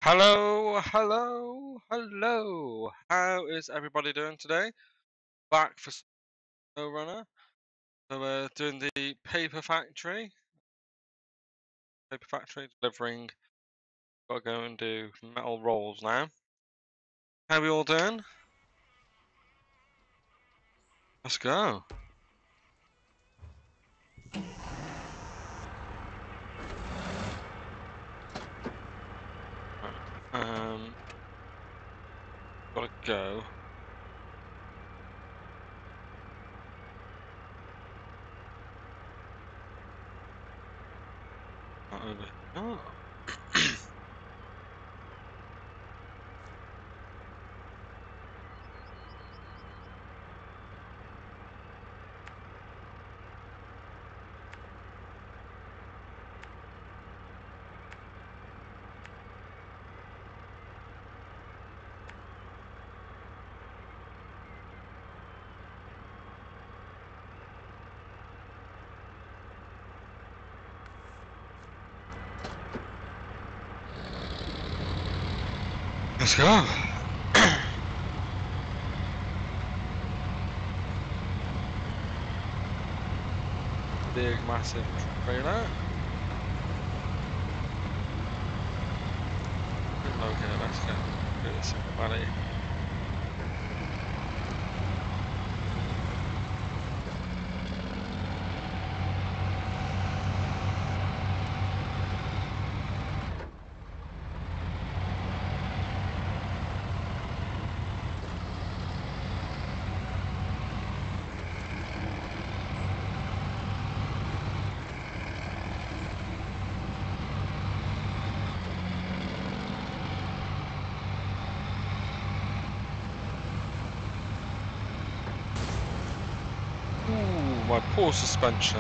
Hello, hello, hello. How is everybody doing today? Back for SnowRunner. So we're doing the paper factory. Paper factory delivering. Gotta go and do metal rolls now. How we all doing? Let's go. Right, gotta go. Not over. Oh. Let's go. Big, massive trailer. Okay, let's go. Do this in the valley. Ooh, my poor suspension.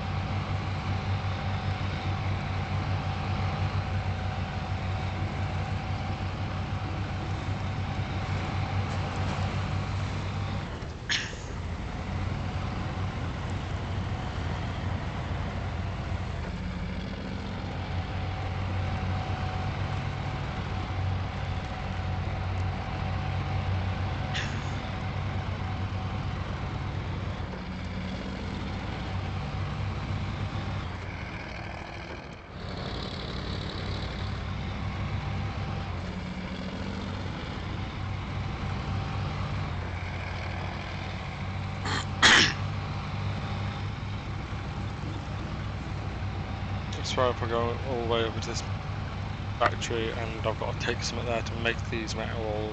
That's right, if I go all the way over to this factory and I've got to take something there to make these metal rolls.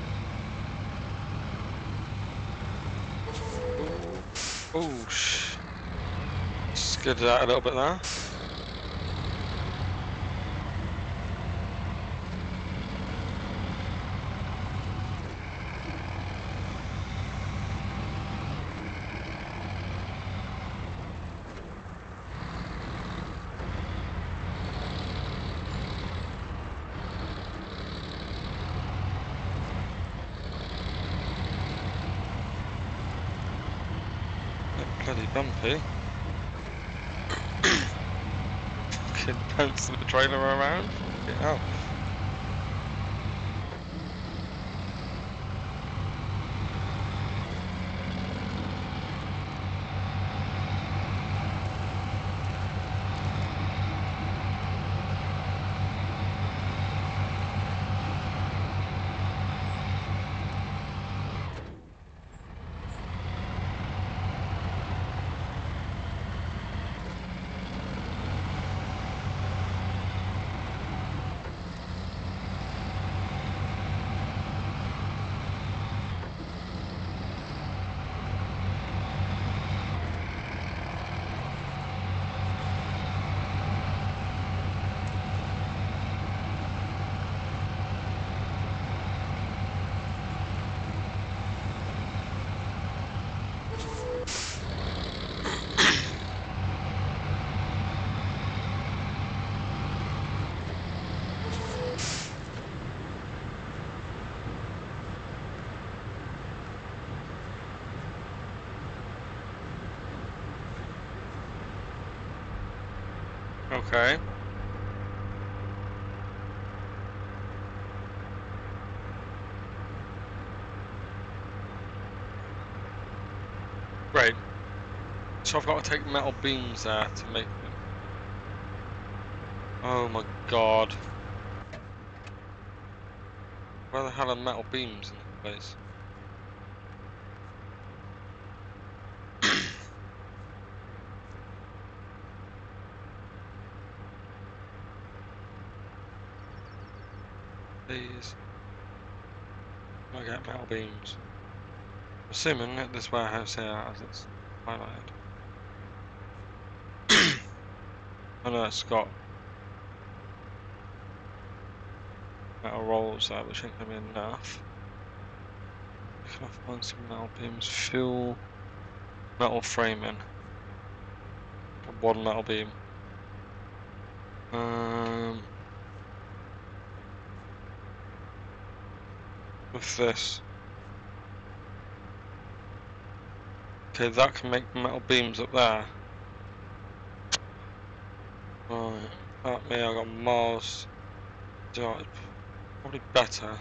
Oh, skidded out a little bit there. Bloody bumpy. Fucking bounce the trailer around. Fucking hell. Okay. so I've got to take metal beams there to make them. Oh my god. Where the hell are metal beams in this place? Please. I get metal beams. I'm assuming at this warehouse here as it's highlighted. I know it's got metal rolls there, which ain't gonna be enough. Can I find some metal beams? Fuel, metal framing. One metal beam. With this. Okay, that can make metal beams up there. Right, that me, I got Mars. It's probably better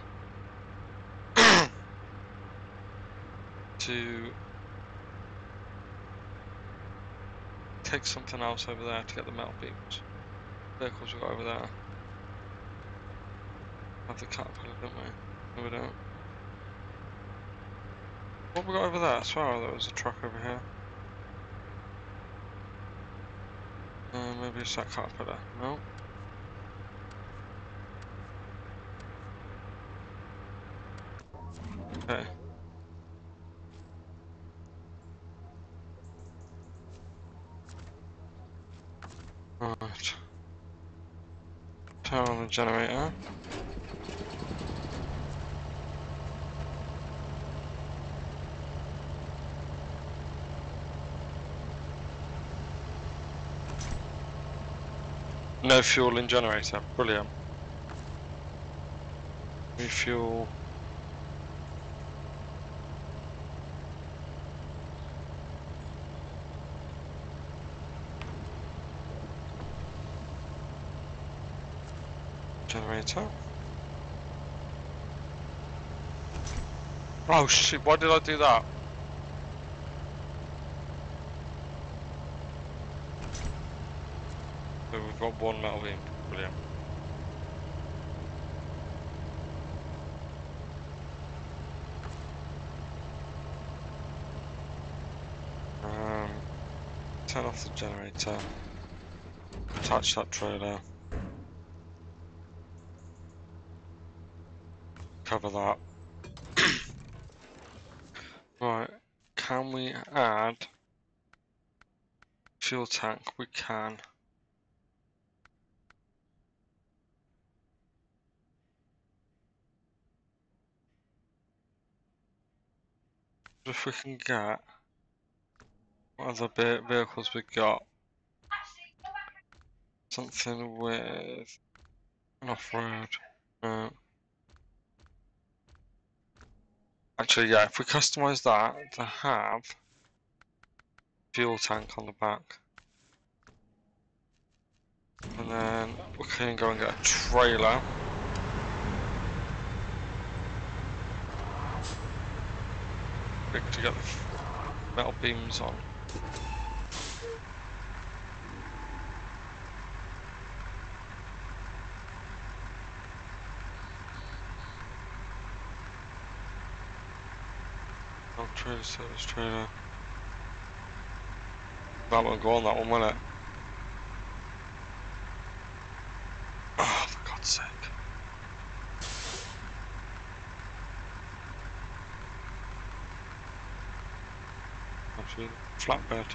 to take something else over there to get the metal beams. Vehicles we got over there. Have the caterpillar, don't we? No, we don't. What we got over there? I swear there was a truck over here. Maybe it's that caterpillar. No. Okay. Right. Turn on the generator. No fuel in generator. Brilliant. Refuel. Generator. Oh shit, why did I do that? So we've got one metal beam. Brilliant. Turn off the generator. Attach that trailer. Cover that. Right, can we add fuel tank? We can. If we can get what other vehicles we got? Something with an off-road. Actually, yeah, if we customize that to have fuel tank on the back, and then we can go and get a trailer. To get the metal beams on. Oh, trailer service trailer. That won't go on that one, will it? Oh, for God's sake. Actually, flatbed.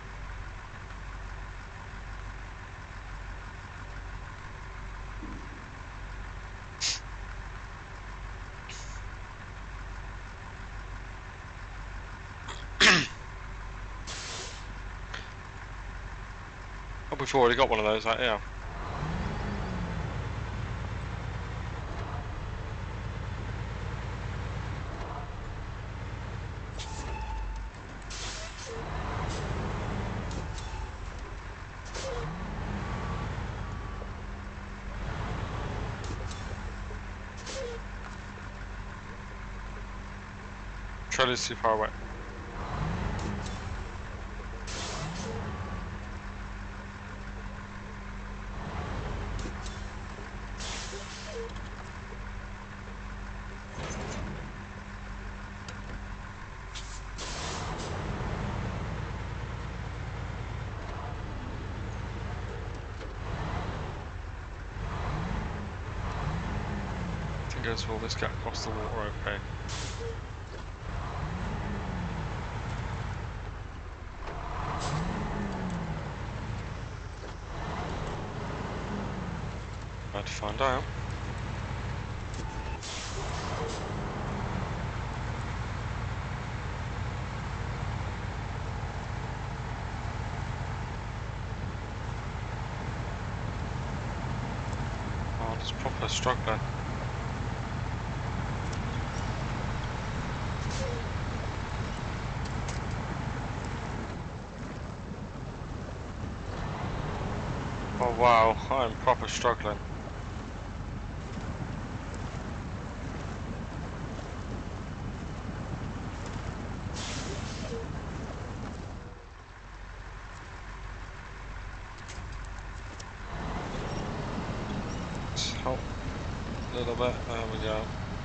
Oh, we've already got one of those out here. Trailer's too far away. figures will this get across the water okay? Try to find out. Oh, it's proper struggling. Oh wow, I'm proper struggling. Let's help a little bit, there we go.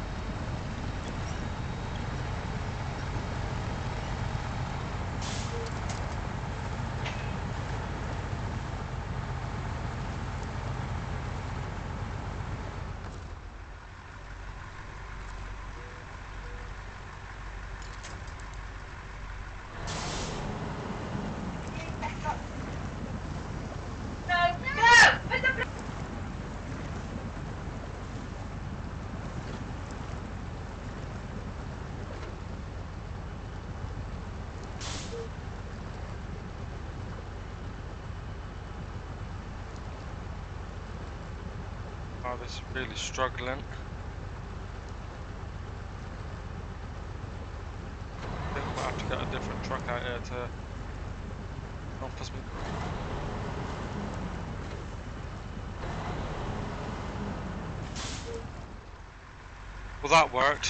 Oh, this is really struggling. I think I might have to get a different truck out here to help us. Well, that worked.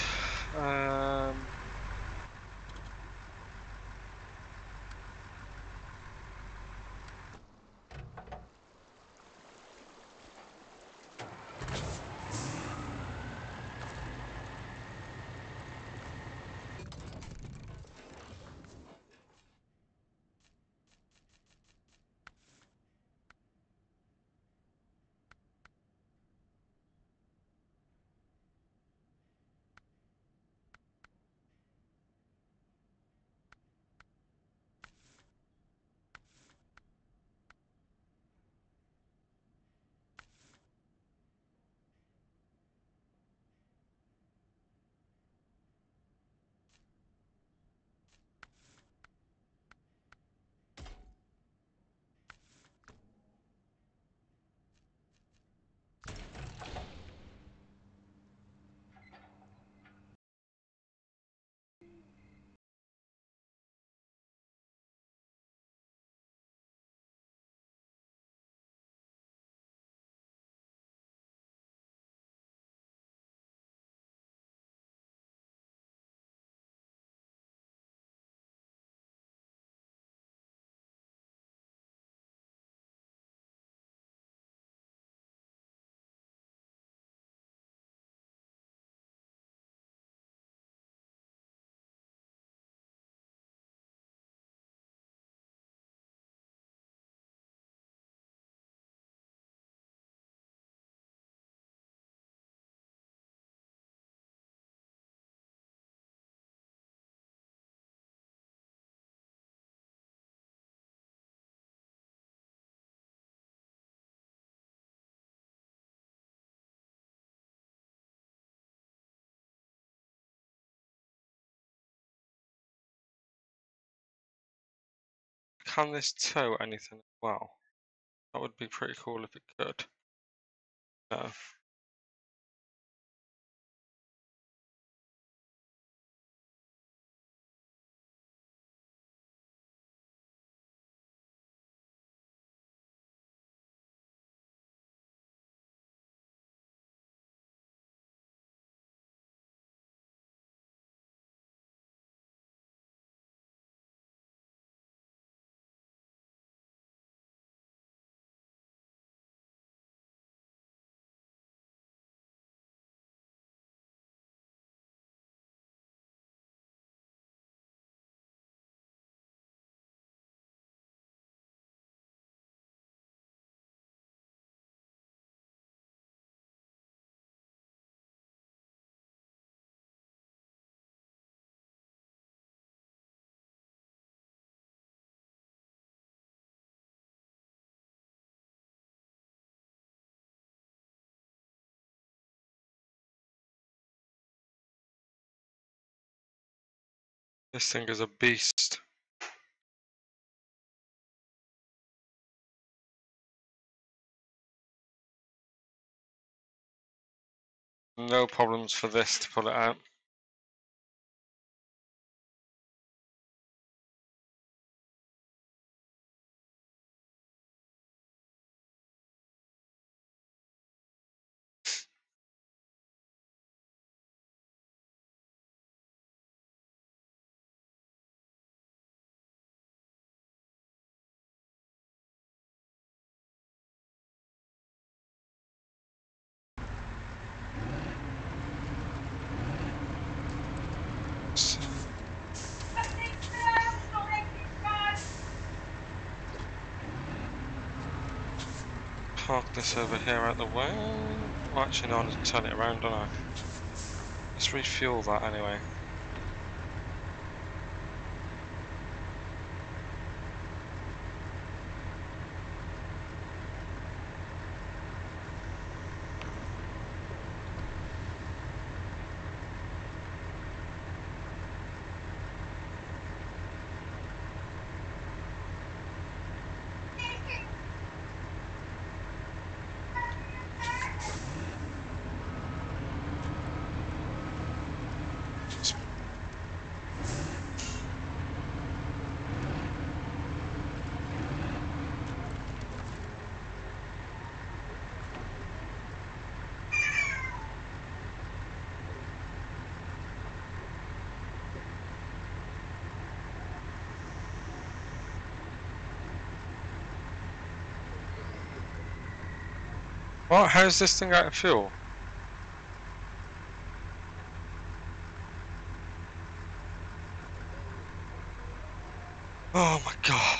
Can this tow anything as well? That would be pretty cool if it could. No. This thing is a beast. No problems for this to pull it out. Park this over here out the way. Well, actually, no, I need to turn it around, don't I? Let's refuel that anyway. What? How's this thing out of fuel? Oh my god.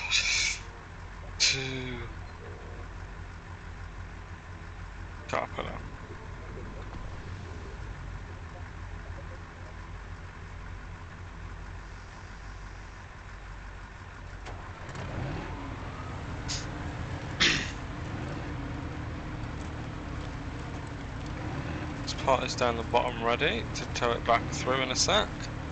Caterpillar. This part is down the bottom ready to tow it back through in a sec.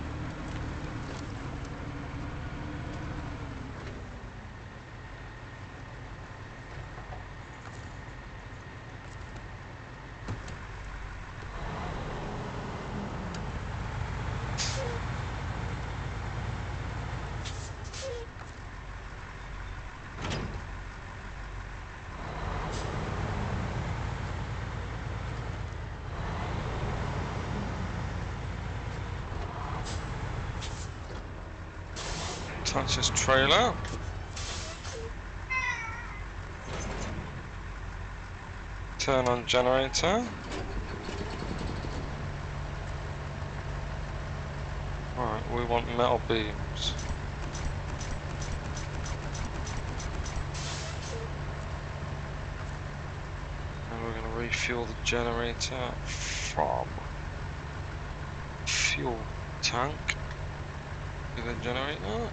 Attach this trailer. Turn on generator. Alright, we want metal beams. And we're going to refuel the generator from fuel tank to the generator.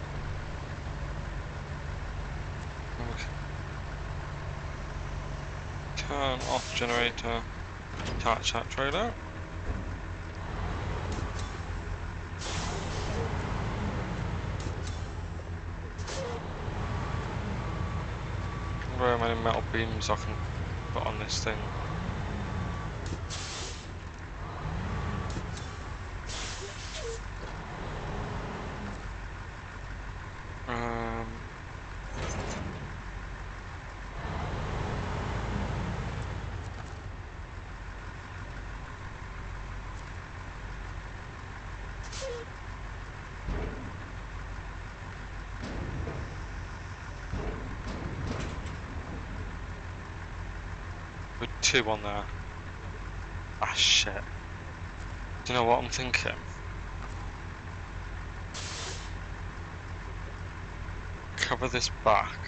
Turn off generator, attach that trailer. I wonder how many metal beams I can put on this thing. With 2 on there. Ah shit. Do you know what I'm thinking? Cover this back.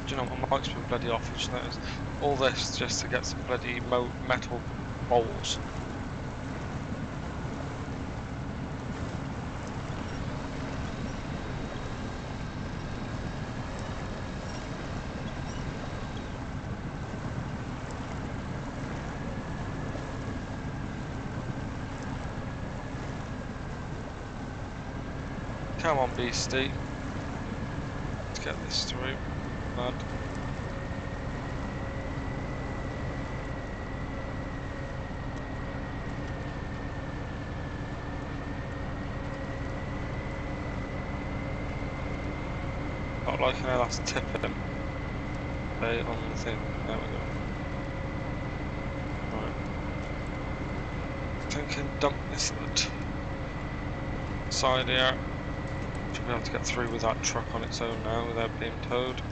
Do you know what, my mic's been bloody off, I just noticed. All this just to get some bloody metal balls. Come on, beastie. Let's get this through, bud. Not like how that's tipping. Okay, on the thing. There we go. Right. I think I can dump this at the side here. Should be able to get through with that truck on its own now without being towed.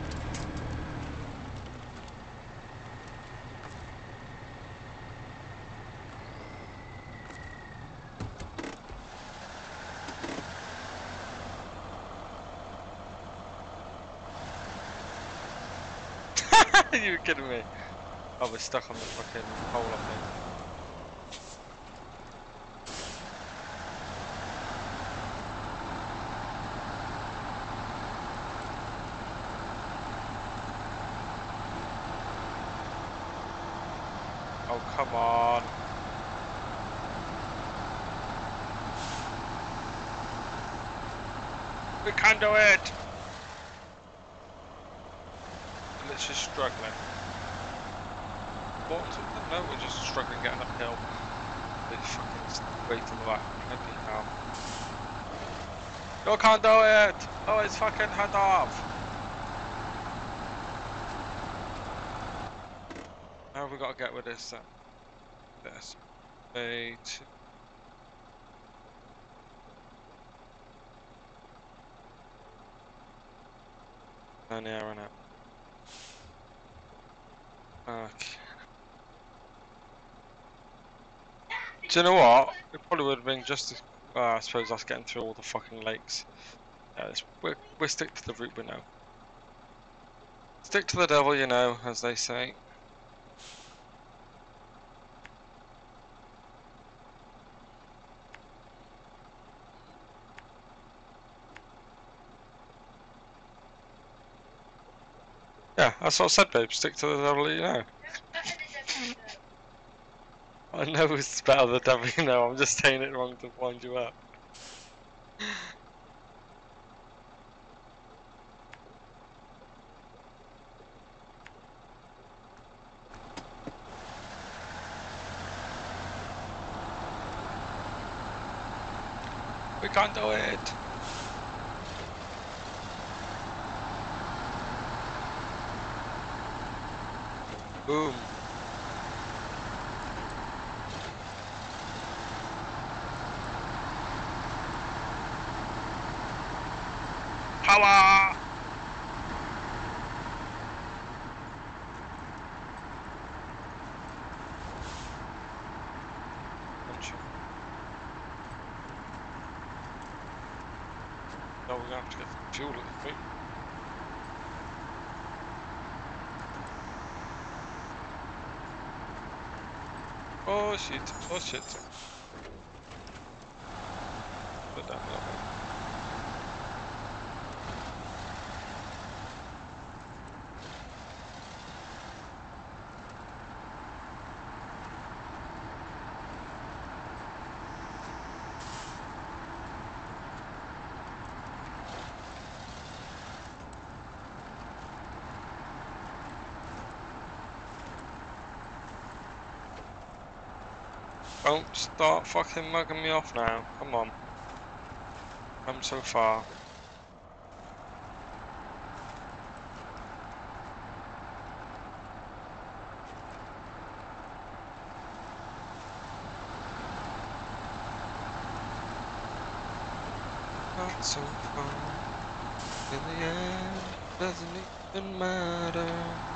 You were kidding me. Oh, we're stuck on the fucking pole, I think. Oh, come on. We can do it! I'm literally struggling. What? No, we're just struggling getting uphill. They fucking wait on the back. Bloody hell. You can't do it! Oh, it's fucking head off! Now we got to get with this then. This. 8. And here and out. Okay. Do you know what? It probably would have been just as. I suppose that's getting through all the fucking lakes. Yeah, we'll stick to the route we know. Stick to the devil, you know, as they say. Yeah, that's what I said, babe. Stick to the devil, you know. I know it's better the devil, you know. I'm just saying it wrong to wind you up. We can't do it. Boom. Power! No, we're gonna have to get some fuel, I think. Oh shit, oh shit. Put that a little bit. Don't start fucking mugging me off now. Come on. I'm so far. Not so far. In the end, doesn't even matter.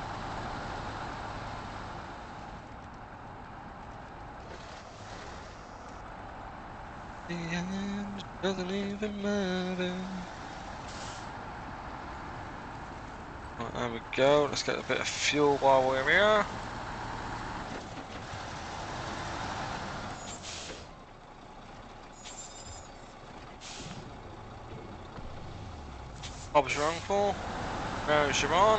The end doesn't even matter. Right, There we go. Let's get a bit of fuel while we're here. Bob's your uncle. There's your aunt.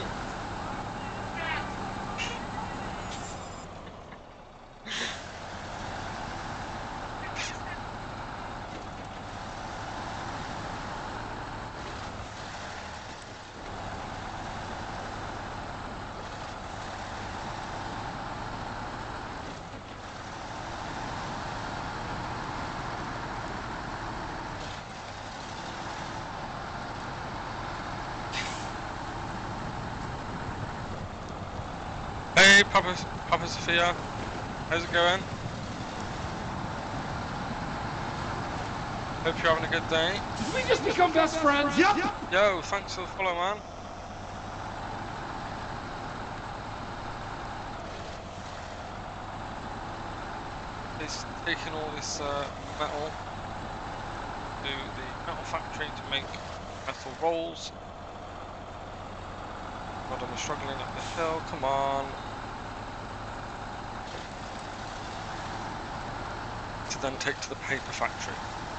Hey, Papa Sophia. How's it going? Hope you're having a good day. Did we just become best friends? Yep. Yo, thanks for the follow, man. He's taking all this metal to the metal factory to make metal rolls. God, I'm struggling up the hill. Come on. To then take to the paper factory.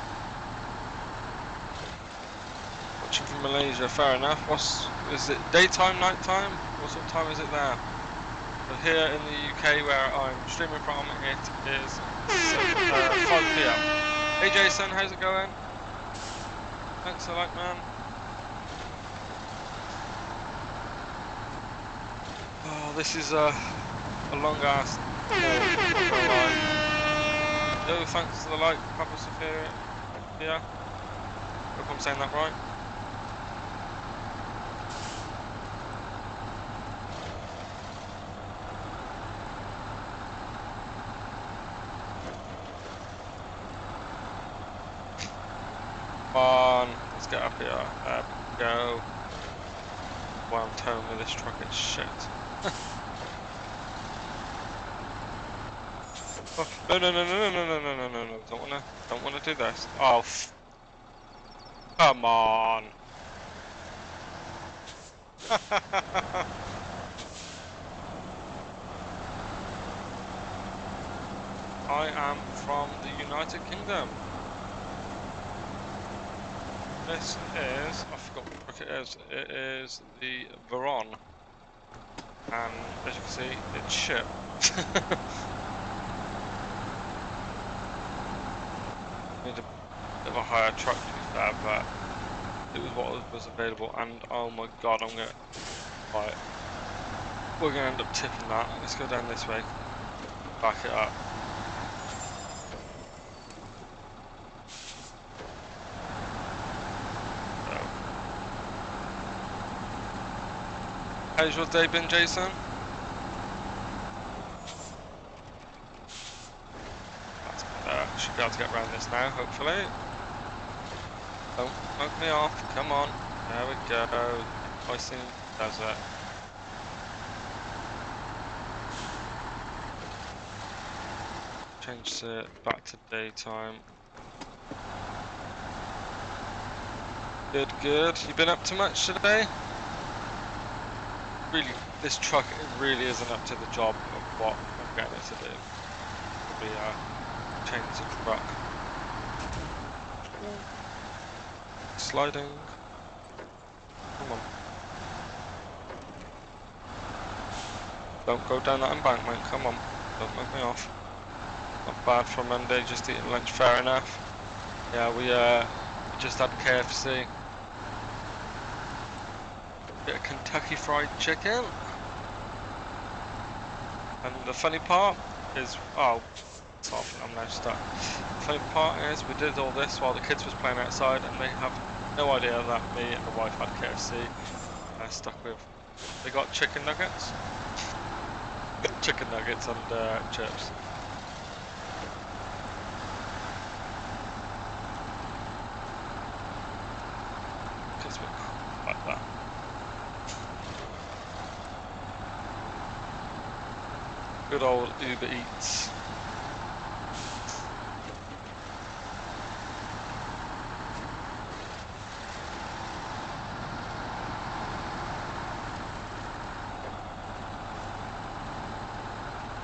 Watching from Malaysia, fair enough. Is it daytime, nighttime? What sort of time is it there? But here in the UK where I'm streaming from, it is 5 PM. Hey Jason, how's it going? Thanks a lot, man. Oh, this is a long ass haul, not gonna lie. Yo, thanks for the like, Papa Sophia. Yeah. Hope I'm saying that right. Come on, let's get up here. There we go. Why I'm towing with this truck, it's shit. Oh, no, don't wanna do this. Oh, come on. I am from the United Kingdom. This is, I forgot what truck it is. It is the Veron. And as you can see, it's shit. Need a bit of a higher truck to be fair, but it was what was available, and oh my god, I'm gonna, right, we're gonna end up tipping that. Let's go down this way, back it up. So, how's your day been, Jason? Should be able to get around this now, hopefully. Don't knock me off, come on. There we go. Icing desert. Change it back to daytime. Good, good. You been up to much today? Really, this truck, it really isn't up to the job of what I'm getting it to do. Probably change the truck. Sliding. Come on. Don't go down that embankment, come on. Don't make me off. Not bad for Monday, just eating lunch, fair enough. Yeah, we just had KFC. Bit of Kentucky Fried Chicken. And the funny part is, oh, it's off, I'm now stuck. The funny part is we did all this while the kids was playing outside, and they have no idea that me and the wife had KFC. Stuck with, they got chicken nuggets. Chicken nuggets and chips. Kids were like that. Good old Uber Eats.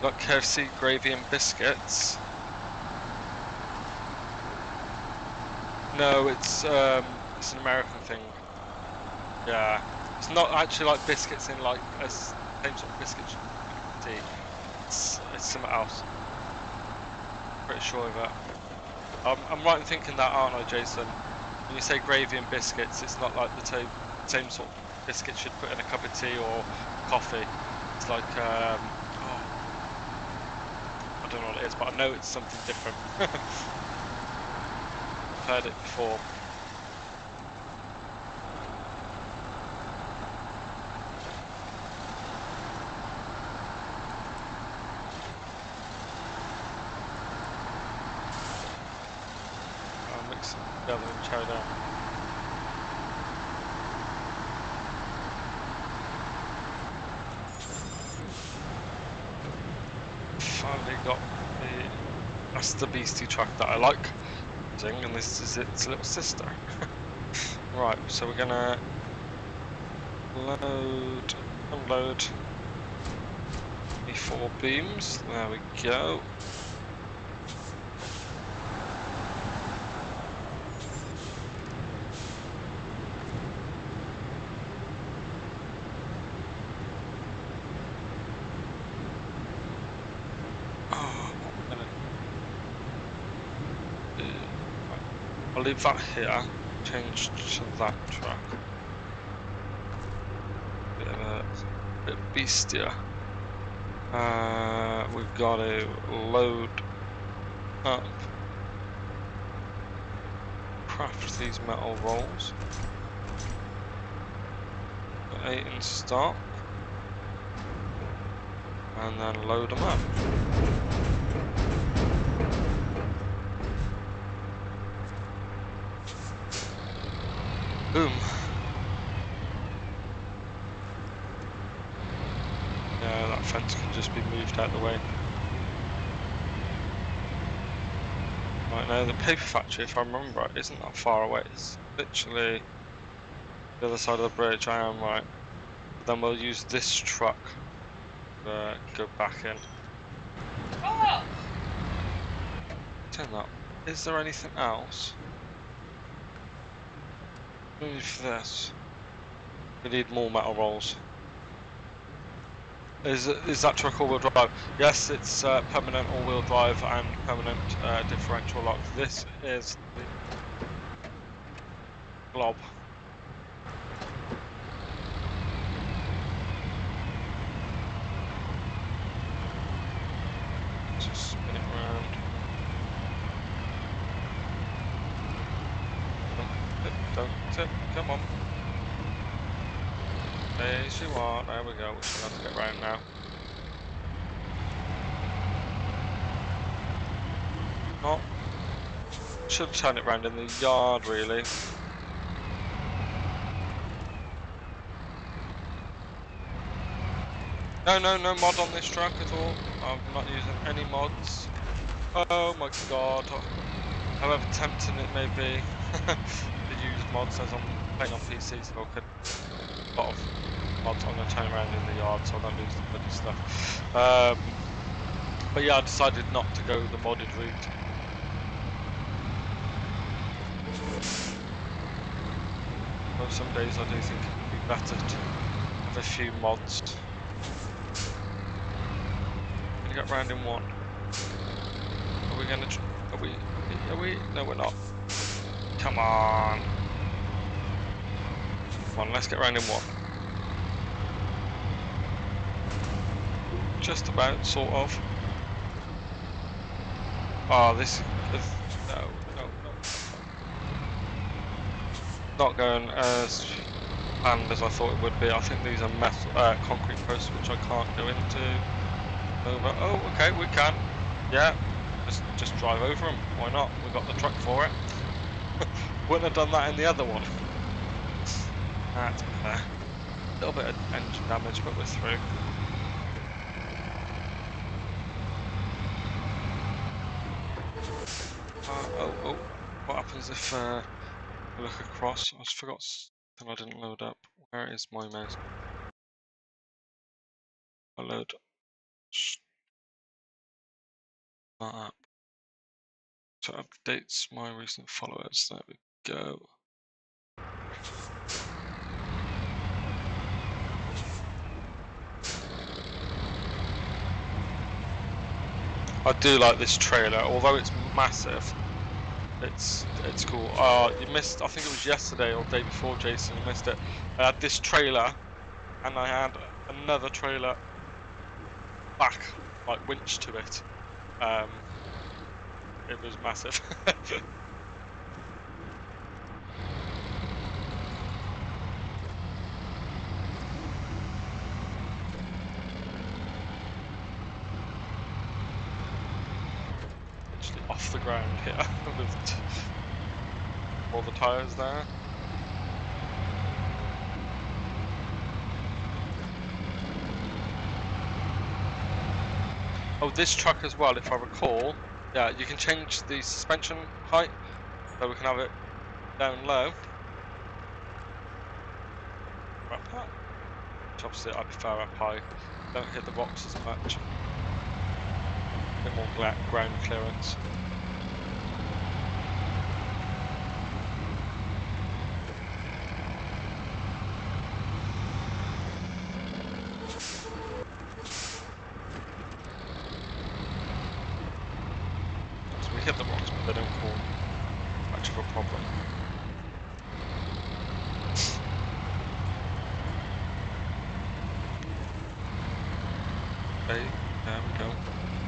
Got KFC gravy and biscuits. No, it's an American thing. Yeah, it's not actually like biscuits in like a same sort of biscuit tea. It's something else. Pretty sure of that. I'm right in thinking that, aren't I, Jason? When you say gravy and biscuits, it's not like the same sort of biscuits you'd put in a cup of tea or coffee. It's like oh, I don't know what it is, but I know it's something different. I've heard it before. I'll mix them together and chow down. Finally got that's the beastie truck that I like using, and this is its little sister. Right, so we're gonna unload the 4 beams. There we go. I'll leave that here, change to that truck. Bit of a bit beastier. We've got to load up, craft these metal rolls. Got 8 in stock, and then load them up. Boom. Yeah, that fence can just be moved out of the way. Right, now the paper factory, if I remember right, isn't that far away. It's literally the other side of the bridge. I am right. Then we'll use this truck to go back in. Oh! Turn that. Is there anything else? Move this. We need more metal rolls. Is that truck all-wheel drive? Yes, it's permanent all-wheel drive and permanent differential lock. This is the Glob. Just spin it around. Don't tip. Come on. There you are. There we go. We should have to get round now. Not. Should turn it round in the yard, really. No mod on this truck at all. I'm not using any mods. Oh my god. However tempting it may be to use mods, as I'm playing on PC, so I could a lot of mods. I'm going to turn around in the yard so I don't lose the bloody stuff. But yeah, I decided not to go the modded route. Well, some days I do think it would be better to have a few mods. Gonna get round in one. Are we gonna? Are we? No, we're not. Come on. Come on, let's get round in one. Just about, sort of. Oh, this is no. Not going as planned as I thought it would be. I think these are concrete posts which I can't go into. Over. Oh, okay, we can. Yeah, just drive over them. Why not? We got the truck for it. Wouldn't have done that in the other one. That's fair. A little bit of engine damage, but we're through. Oh, what happens if I look across? I forgot something I didn't load up. Where is my mouse? I load. Map. So updates my recent followers. There we go. I do like this trailer, although it's massive. It's cool. You missed. I think it was yesterday or the day before, Jason. You missed it. I had this trailer, and I had another trailer back, like winch to it. It was massive. Actually off the ground here with all the tyres there. Oh, this truck as well, if I recall. Yeah, you can change the suspension height, so we can have it down low. Up high. Which obviously I prefer up high. Don't hit the rocks as much. A bit more ground clearance. So we hit the rocks, but they don't cause much of a problem. Okay, there we go.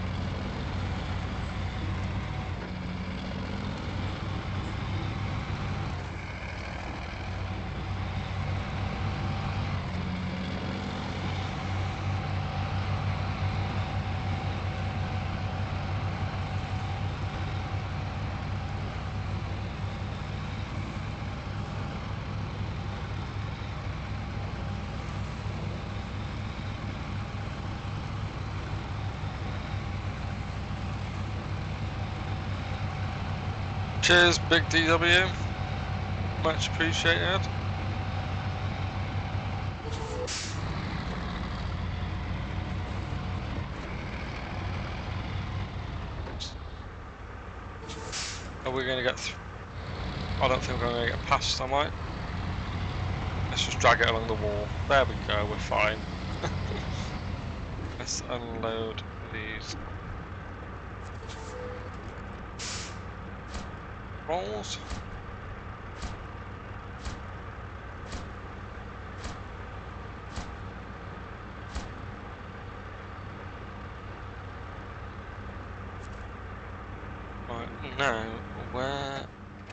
Cheers, Big DW. Much appreciated. Are we going to get through? I don't think we're going to get past, am I? Let's just drag it along the wall. There we go, we're fine. Let's unload these rolls. Right, now, where...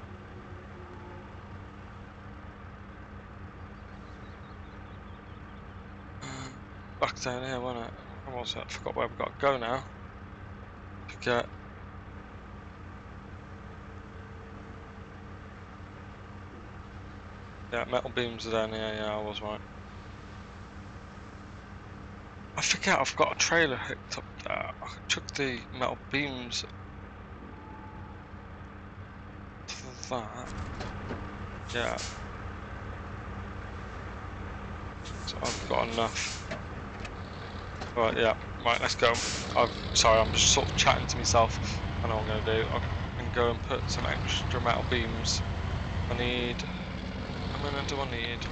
Back down here, wasn't it? Where was it? I forgot where we got to go now. To get... Yeah, metal beams are down here, yeah, I was right. I forget I've got a trailer hooked up there. I took the metal beams to that. Yeah. So I've got enough. Right, yeah. Right, let's go. Sorry, I'm just sort of chatting to myself. I know what I'm going to do. I can go and put some extra metal beams. I need... How many do I need?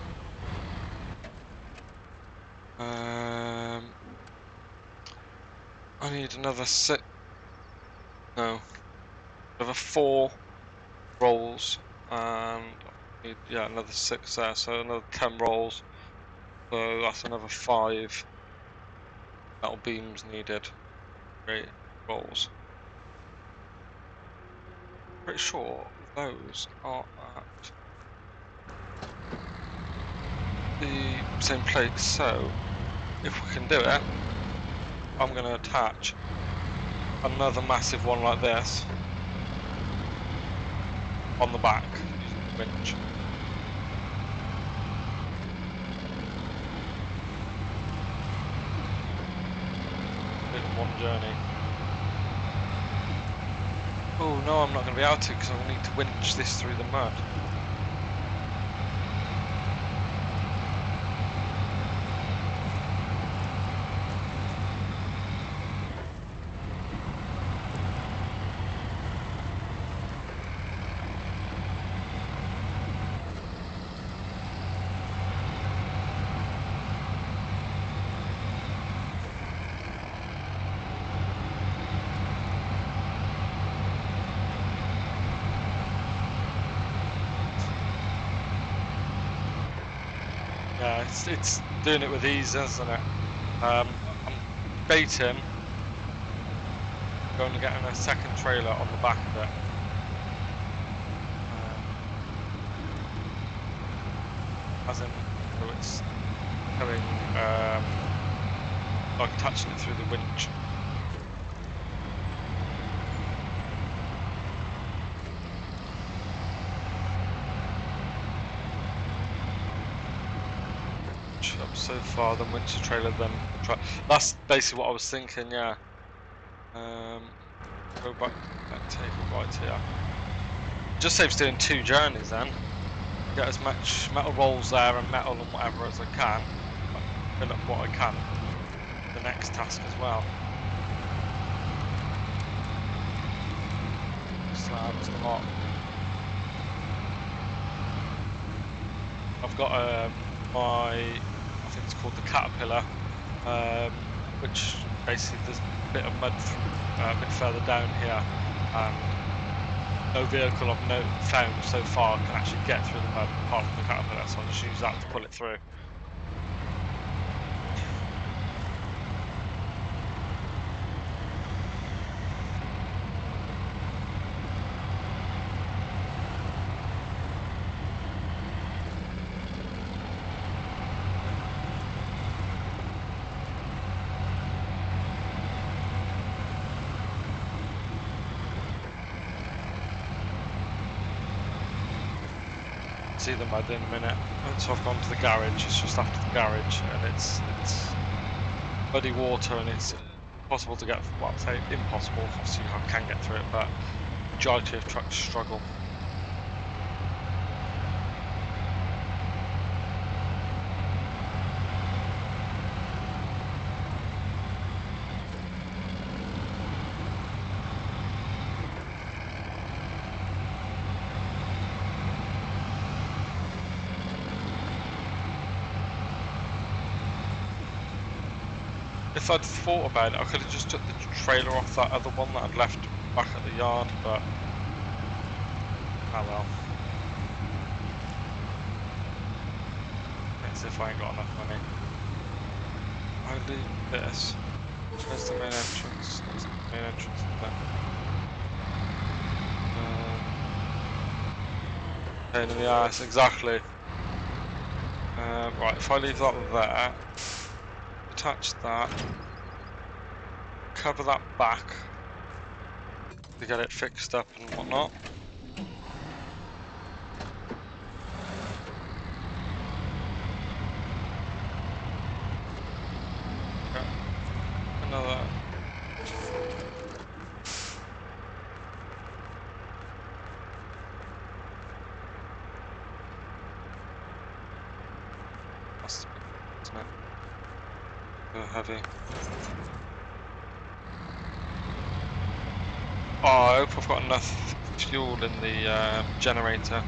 I need another 6... No. Another 4 rolls. And I need, yeah, another 6 there. So another 10 rolls. So that's another 5 metal beams needed. 3 rolls. Pretty sure those are at the same place, so if we can do it, I'm going to attach another massive one like this on the back using the winch. In one journey. Oh no, I'm not going to be able to because I need to winch this through the mud. Yeah, it's doing it with ease, isn't it? I'm baiting, going to get a second trailer on the back of it. As in, so it's going, like touching it through the winch. Up so far, then winch the trailer, then the truck. That's basically what I was thinking, yeah. Go back, take it right here. Just saves doing 2 journeys then. Get as much metal rolls there and metal and whatever as I can. Fill up what I can. The next task as well. Slabs a lot. I've got my, I think it's called the Caterpillar, which basically there's a bit of mud a bit further down here, and no vehicle I've found so far can actually get through the mud apart from the Caterpillar, so I'll just use that to pull it through. See the mud in a minute. So I've gone to the garage, it's just after the garage, and it's muddy water, and it's possible to get, well, I'd say impossible, obviously I can get through it, but majority of trucks struggle. If I'd thought about it, I could have just took the trailer off that other one that I'd left back at the yard, but oh well. As if I ain't got enough money. I leave this. Where's the main entrance? There's the main entrance there. Pain in the ass, exactly. Right, if I leave that there, attach that, cover that back to get it fixed up and whatnot. Okay. Another. That's the big, isn't it? Heavy. Oh, I hope I've got enough fuel in the generator.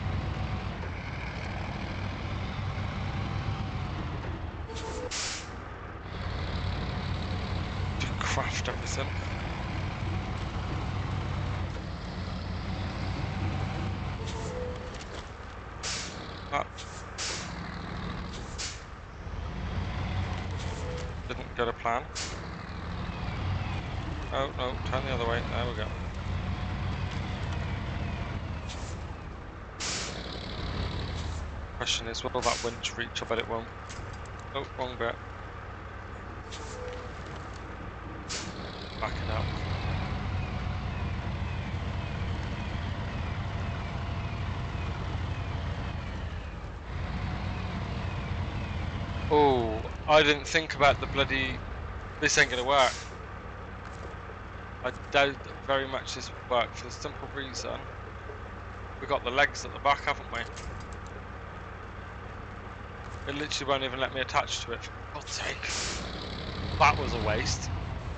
To craft everything. That didn't get a plan. Oh no, turn the other way. There we go. Question is, will that winch reach? I bet it won't. Oh, wrong bit. Back it up. Oh, I didn't think about the bloody... This ain't gonna work. I doubt very much this would work for the simple reason we've got the legs at the back, haven't we? It literally won't even let me attach to it, for God's sake. That was a waste.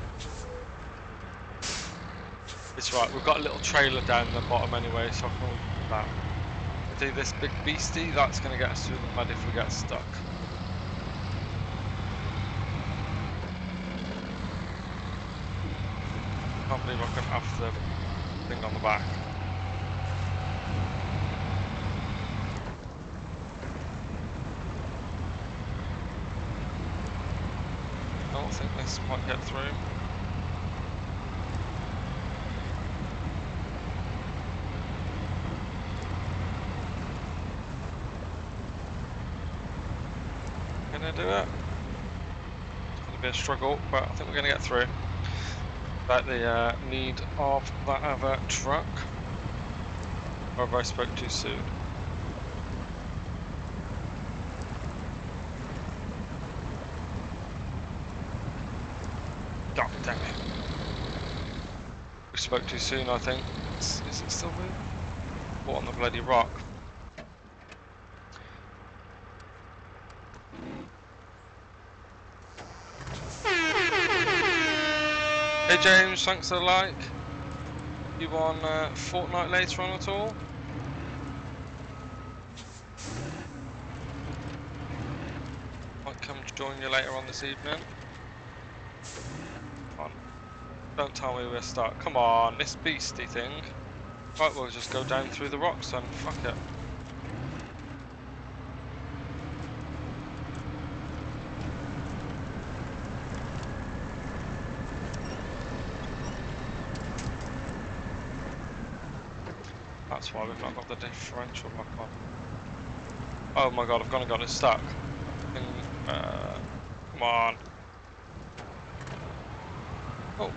It's right, we've got a little trailer down the bottom anyway, so I can always do that. See this big beastie? That's going to get us through the mud if we get stuck. Can't believe I couldn't have the thing on the back. chance, might get through. Gonna do it. It's gonna be a struggle, but I think we're gonna get through. About the need of that other truck. Or have I spoke too soon? God damn it. We spoke too soon, I think. Is it still moving? What on the bloody rock? Hey James, thanks for the like. You on Fortnite later on at all? Might come join you later on this evening. Come on. Don't tell me we're stuck. Come on, this beastie thing. Right, we'll just go down through the rocks then. Fuck it. That's why we've not got the differential back on. Oh my god, I've gone and got it stuck. Come on. Oh.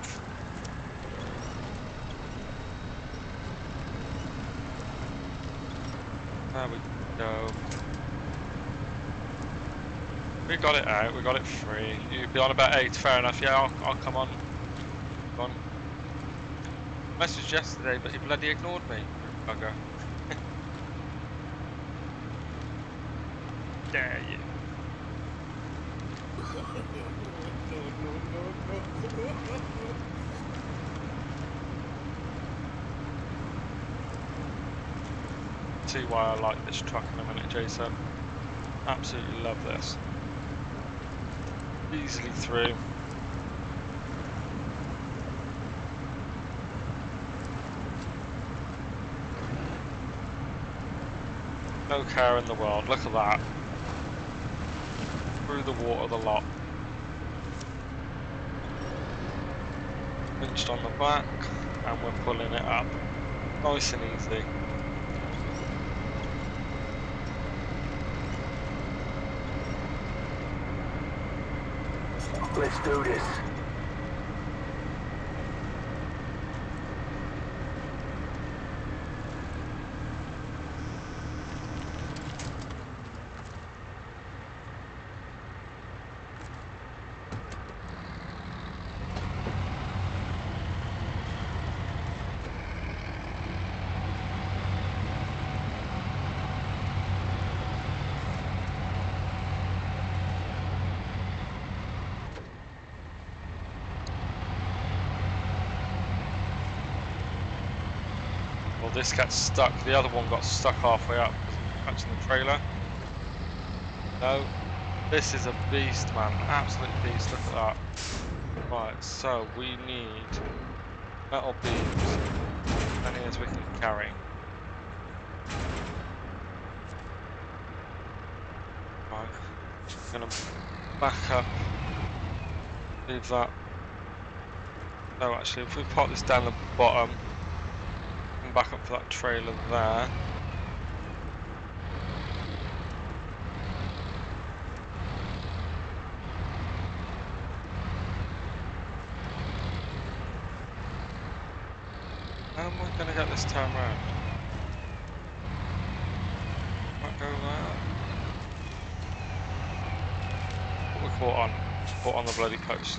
There we go. We got it out, we got it free. You'd be on about 8, fair enough. Yeah, I'll come on. Come on. Messaged yesterday, but he bloody ignored me. Bugger. Dare you. See why I like this truck in a minute, Jason. Absolutely love this. Easily through. No care in the world, look at that. Through the water the lot. Pinched on the back, and we're pulling it up. Nice and easy. Let's do this. Well, this gets stuck. The other one got stuck halfway up, catching the trailer. No, this is a beast, man. Absolute beast. Look at that. Right, so we need metal beams, as many as we can carry. Right, I'm gonna back up. Leave that. No, actually, if we pop this down the bottom. Back up for that trailer there. How am I going to get this turn round? Might go there. What we caught on the bloody post.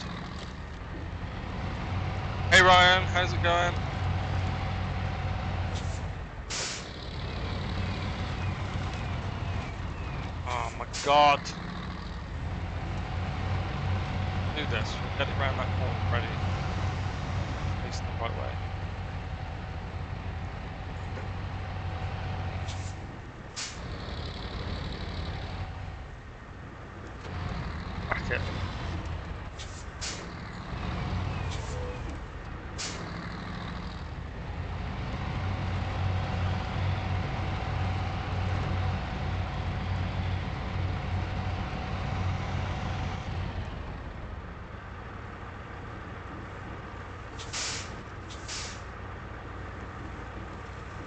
Hey Ryan, how's it going? Oh my god. Do this, we'll get it round that corner ready. Facing the right way. Back it.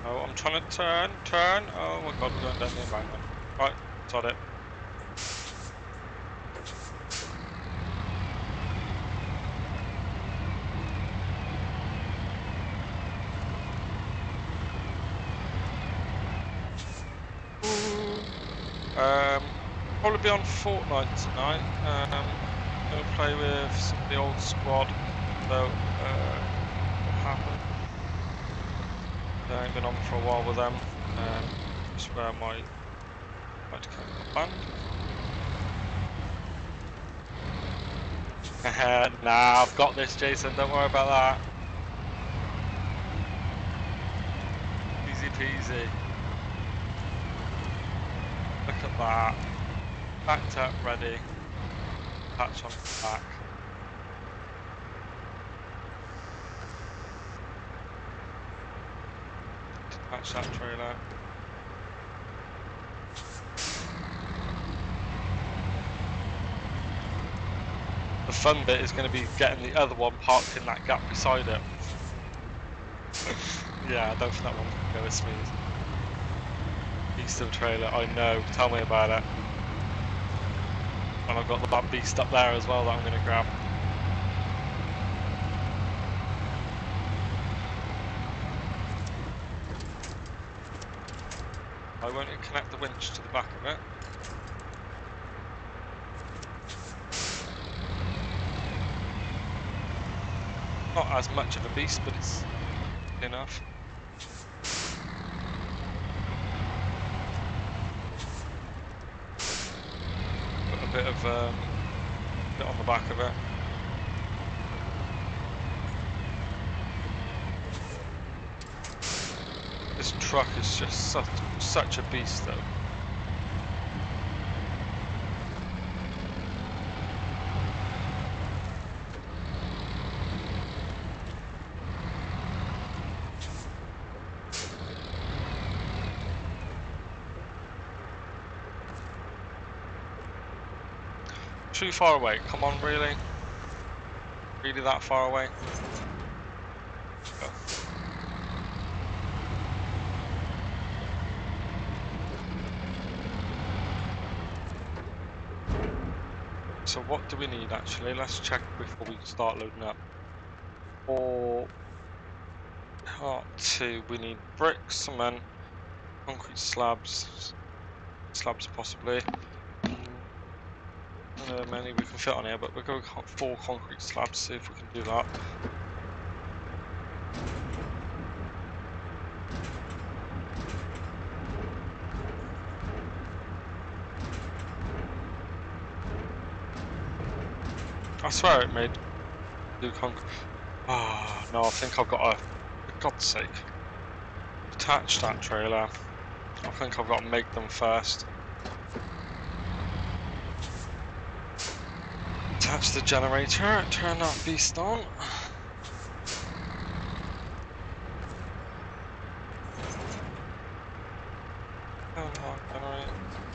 Oh, I'm trying to turn. Oh my god, we're going down the embankment. Right, sod it. Probably be on Fortnite tonight. Gonna play with some of the old squad. So, what happened? I ain't been on for a while with them. Just where I might to come band. Nah, I've got this, Jason. Don't worry about that. Easy peasy. Look at that. Backed up, ready. Patch on the back. Detach that trailer. The fun bit is going to be getting the other one parked in that gap beside it. Yeah, I don't think that one's going to go as smooth. Beast of a trailer, I know. Tell me about it. And I've got that beast up there as well that I'm going to grab. I won't connect the winch to the back of it. Not as much of a beast, but it's enough. Put a bit of bit on the back of it. This truck is just such a beast, though. Too far away. Come on, really? Really that far away? Go. So what do we need actually? Let's check before we start loading up. For part 2, we need bricks, cement, concrete slabs possibly. I don't know how many we can fit on here, but we'll go 4 concrete slabs, see if we can do that. I swear it made do concrete. Oh no, I think I've got to, for God's sake, attach that trailer. I think I've got to make them first. Attach the generator, turn that beast on. Turn on generator.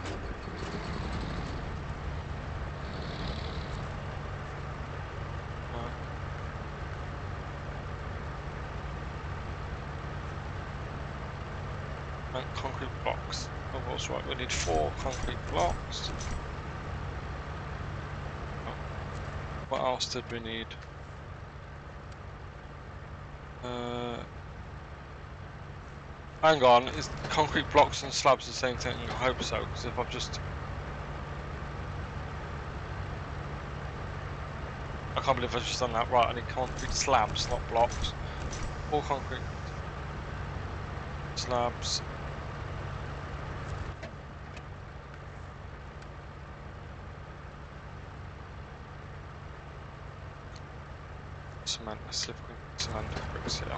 Concrete blocks. Oh, what's right? We need 4 concrete blocks. Oh. What else did we need? Hang on, is concrete blocks and slabs the same thing? I hope so, because if I've just... I can't believe I've just done that. Right, I need concrete slabs, not blocks. 4 concrete slabs. Cement, let's see if we can cement bricks here.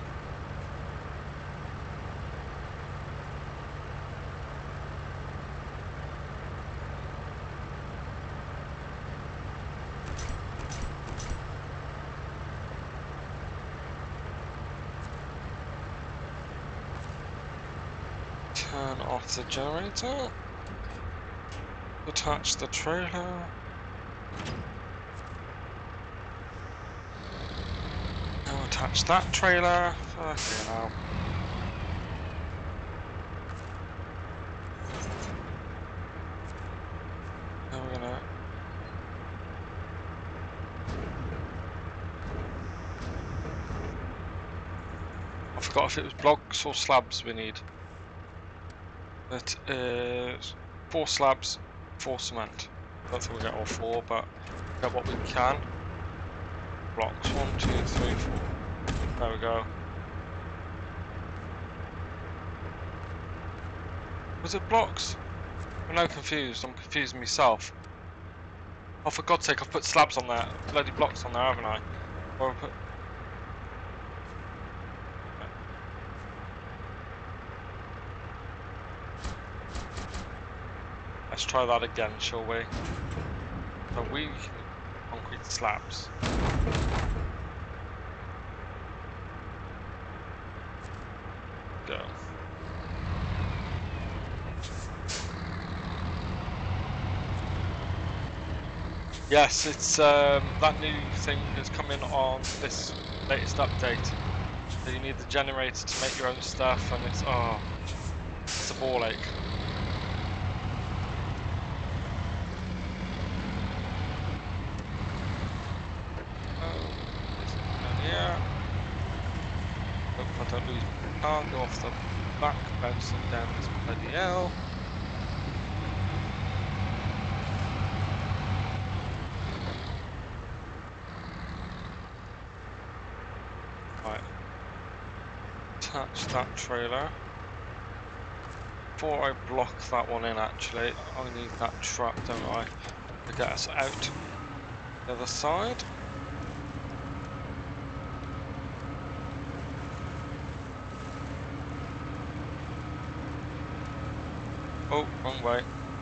Turn off the generator. Attach the trailer. Now attach that trailer. Okay, now. I forgot if it was blocks or slabs we need. It is 4 slabs, 4 cement. I don't think we'll get all 4, but get what we can. Blocks 1, 2, 3, 4. There we go. Was it blocks? I'm now confused. I'm confusing myself. Oh, for God's sake, I've put slabs on there. Bloody blocks on there, haven't I? Or I put... Let's try that again, shall we? So we can concrete slabs. Go. Yes, it's that new thing is coming on this latest update. So you need the generator to make your own stuff, and it's a ball ache. Yeah. Hope I don't lose my car, go off the back, bouncing down this bloody L. Right. Attach that trailer. Before I block that one in, actually, I need that truck, don't I, to get us out the other side. Oh, wrong way.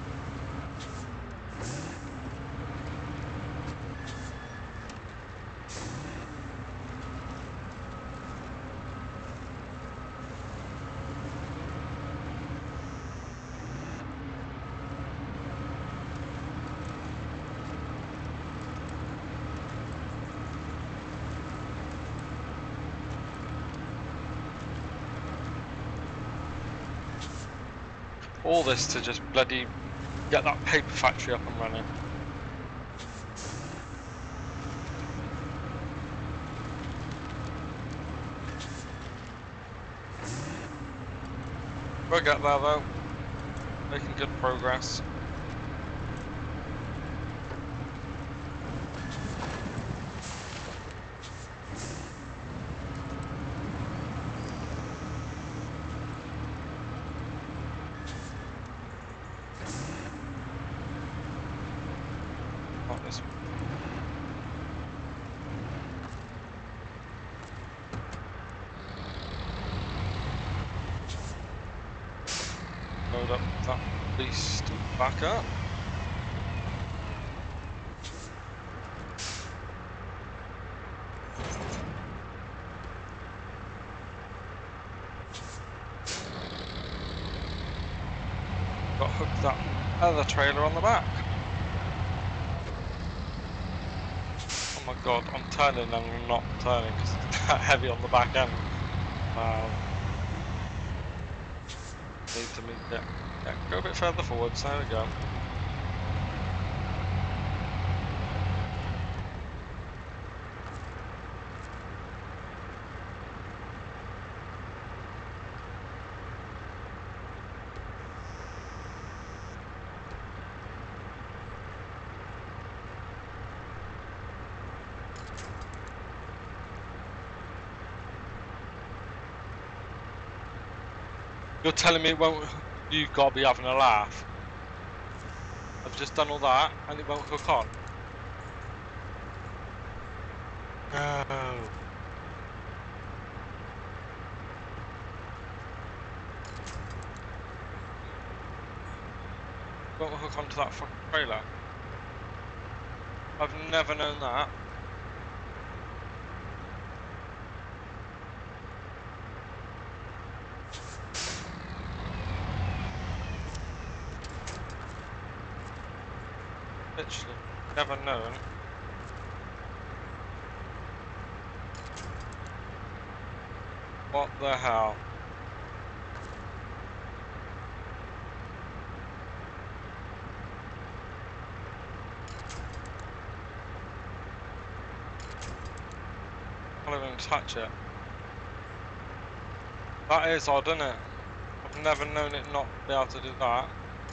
All this to just bloody get that paper factory up and running. We'll get there though. Making good progress. Not this one. Load up that beast back up. Got to hook that other trailer on the back. Oh my god, I'm turning and I'm not turning because it's that heavy on the back end. Wow. Need to meet it. Yeah, go a bit further forwards, there we go. You're telling me it won't, you've got to be having a laugh. I've just done all that and it won't hook on. No. Won't hook onto that fucking trailer. I've never known that. Literally, never known. What the hell? Can't even touch it. That is odd, isn't it? I've never known it not be able to do that.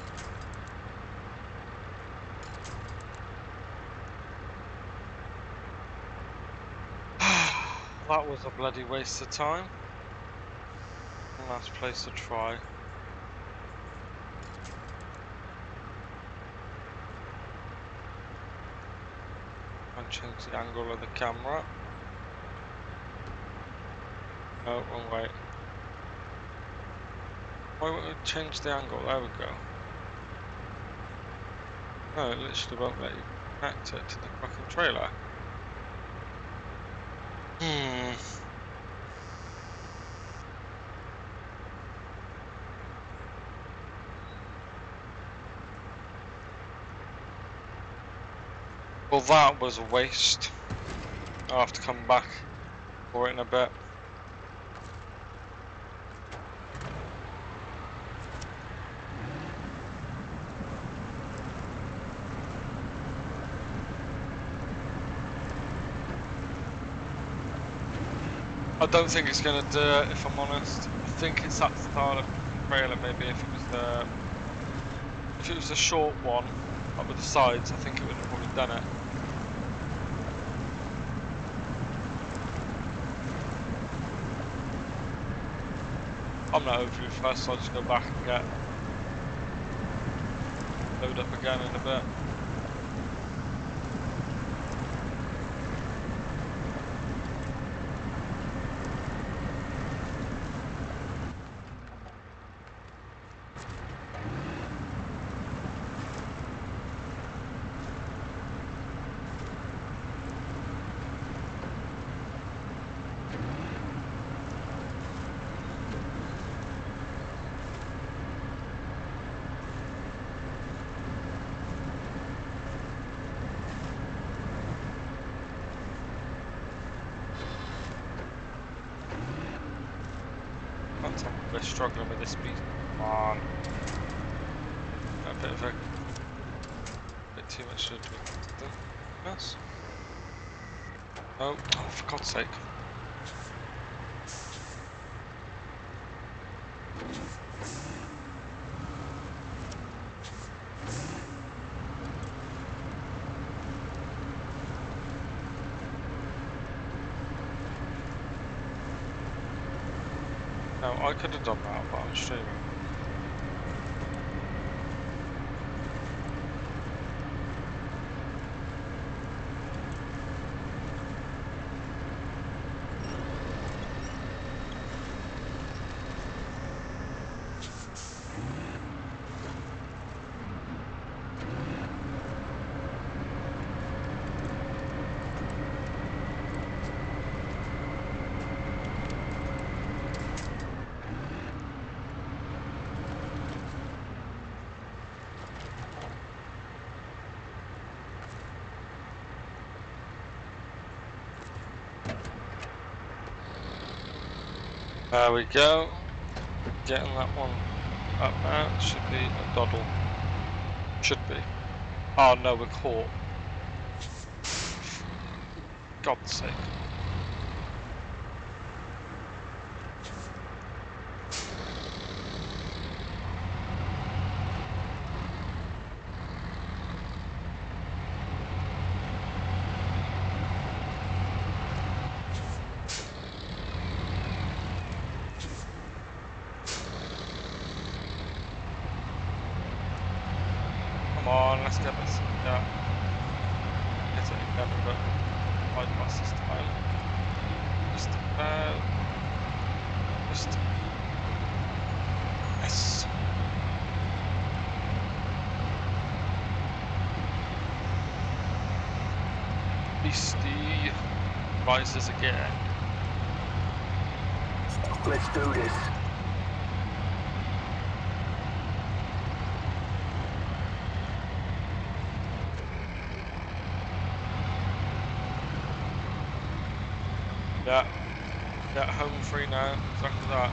That was a bloody waste of time. Last place to try. And change the angle of the camera. No, wrong way. Why won't it change the angle? There we go. No, it literally won't let you connect it to the fucking trailer. Well, that was a waste. I'll have to come back for it in a bit. I don't think it's gonna do it, if I'm honest. I think it's that style of trailer. Maybe if it was a short one, up with the sides, I think it would have probably done it. I'm not overly fast, so I'll just go back and load up again in a bit. We're struggling with this beast. Come on. A bit too much to do. Yes. Oh, for God's sake. No, I could have done that, but I'm streaming. There we go. Getting that one up now. Should be a doddle. Should be. Oh no, we're caught. God's sake. Come on, let's get this. Yeah. Get it again, but bypass this time. Just about. Just. Yes. Beastie rises again. Let's do this. Yeah. Get home free now. Exactly that.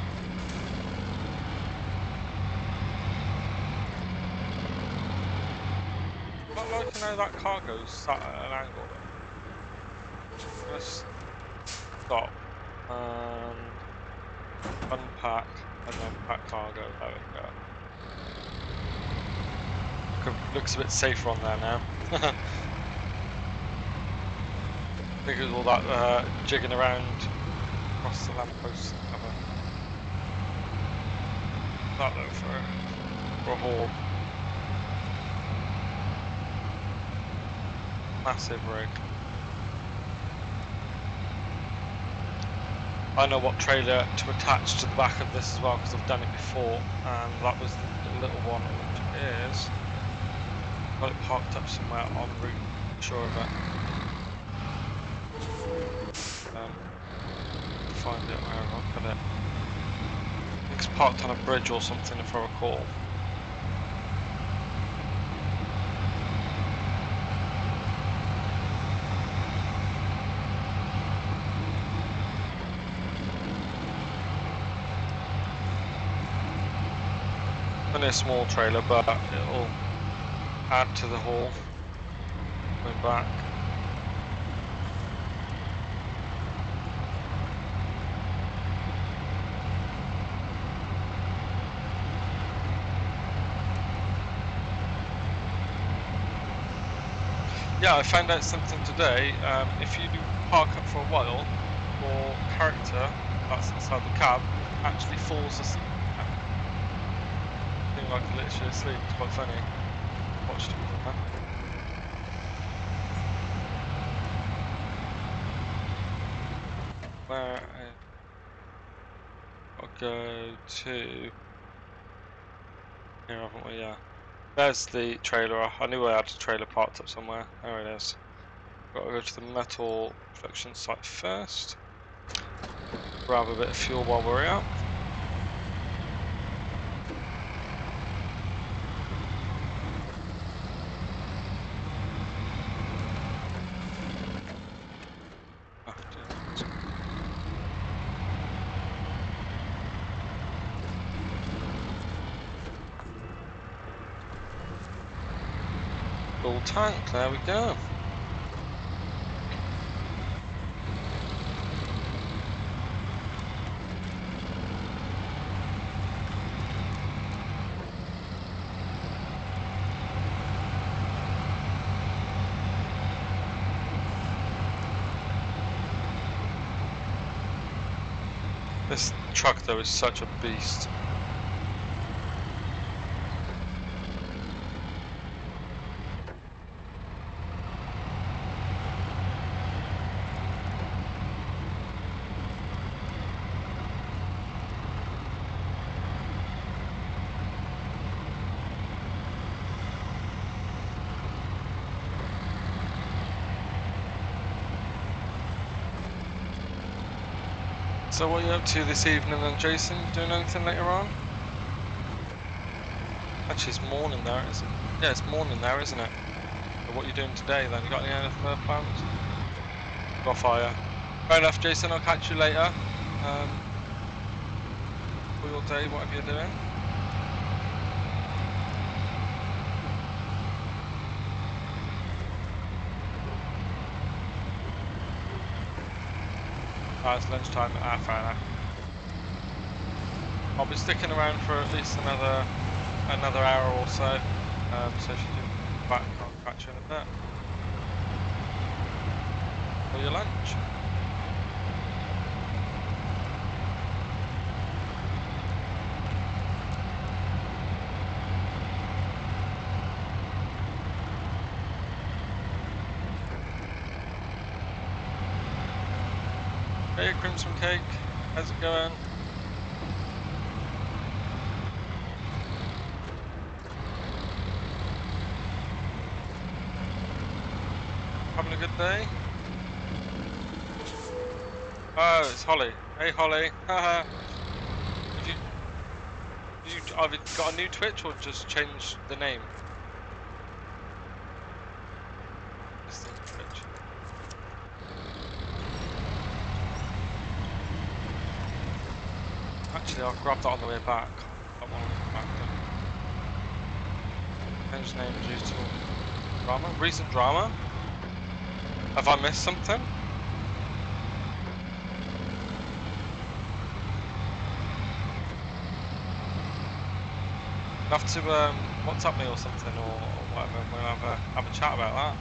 Not liking how that car goes sat at an angle. Let's stop and unpack, and then pack cargo. There we go. Looks a bit safer on there now. I think it was all that jigging around across the lamppost and cover. That though for a haul. Massive rig. I know what trailer to attach to the back of this as well because I've done it before, and that was the little one which is got it parked up somewhere en route. I'm sure of it. Find it wherever I put it. I think it's parked on a bridge or something if I recall. Only a small trailer, but it'll add to the haul going back. Yeah, I found out something today. If you park up for a while, your character that's inside the cab actually falls asleep. Feeling like literally asleep. It's quite funny. Watched it from that. Where I'll go to here, haven't we? Yeah. There's the trailer. I knew I had a trailer parked up somewhere. There it is. Got to go to the metal production site first. Grab a bit of fuel while we're out. Full tank, there we go. This truck though is such a beast. So what are you up to this evening then, Jason? Doing anything later on? Actually it's morning there, isn't it? Yeah, it's morning there, isn't it? So what are you doing today then? You got any other plans? Got fire. Fair enough, Jason, I'll catch you later. For your day, whatever you're doing. It's lunchtime. Fair enough. I'll be sticking around for at least another hour or so. So if you do come back, I'll catch you in a bit. For your lunch. Hey, Crimson Cake, how's it going? Having a good day? Oh, it's Holly. Hey, Holly. Haha. Have you either got a new Twitch or just changed the name? This thing's Twitch. Actually, I'll grab that on the way back. That one on the back then. Change name due to drama? Recent drama? Have I missed something? You'll have to WhatsApp me or something or whatever, and we'll have a chat about that.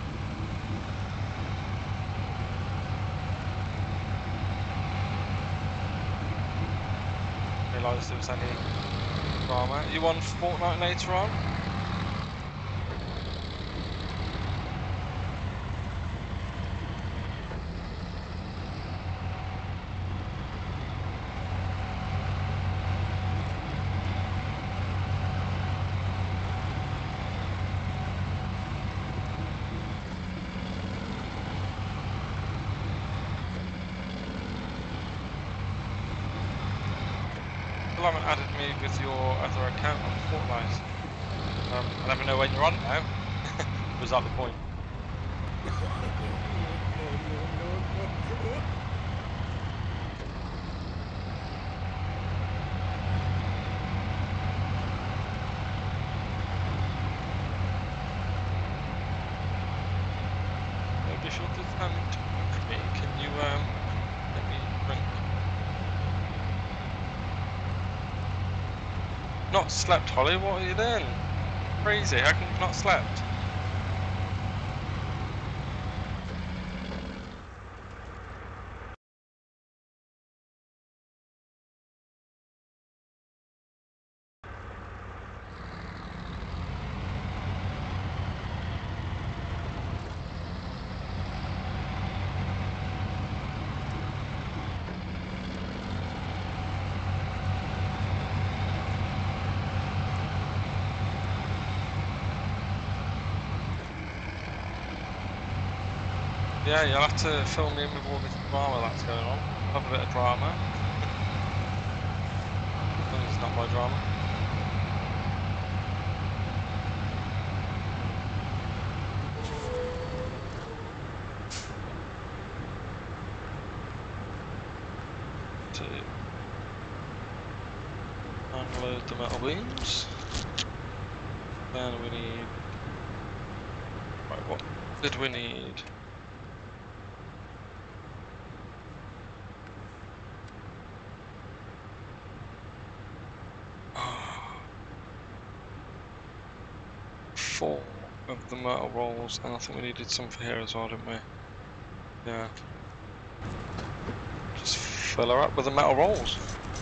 Realised there was any drama. You on Fortnite later on? You haven't added me with your other account on Fortnite. I never know when you're on now. Was that the point? If you're determined to book me, can you let me drink? Not slept, Holly. What are you doing? Crazy. How come you've not slept? Yeah, you'll have to fill me in with all this drama that's going on. I'll have a bit of drama. It's not my drama. To unload the metal beams. Then we need... Right, what did we need? Four of the metal rolls, and I think we needed some for here as well, didn't we? Yeah. Just fill her up with the metal rolls.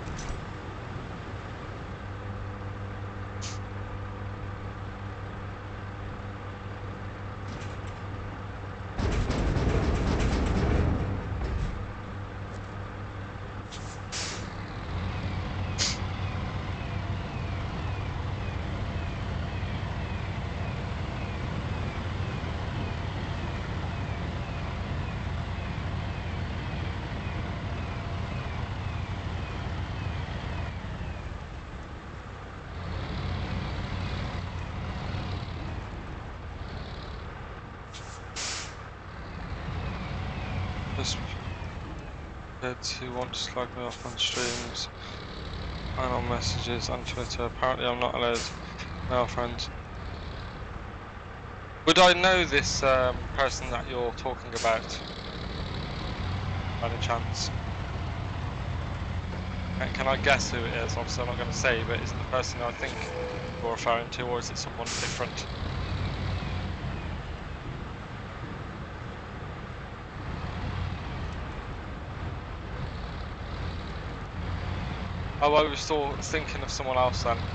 Just kids who want to slag me off on streams and on messages and Twitter. Apparently I'm not allowed male friends. Would I know this person that you're talking about? By any chance? Can I guess who it is? Obviously I'm not going to say, but is it the person I think you're referring to, or is it someone different? Oh, I was thinking of someone else then.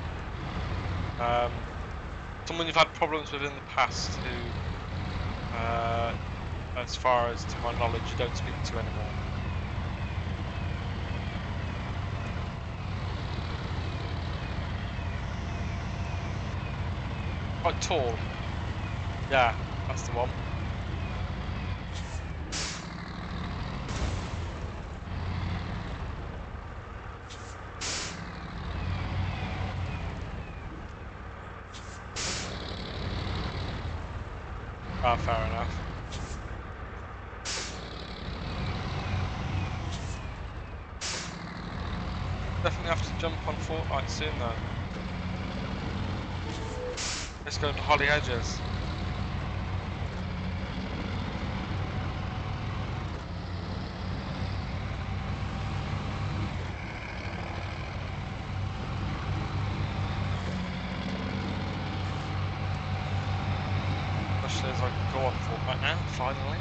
Someone you've had problems with in the past who, as far as to my knowledge, you don't speak to anymore. Quite tall. Yeah, that's the one. Ah, fair enough. Definitely have to jump on Fortnite soon though. Let's go to Holly Edges. as I can go on for right now, finally.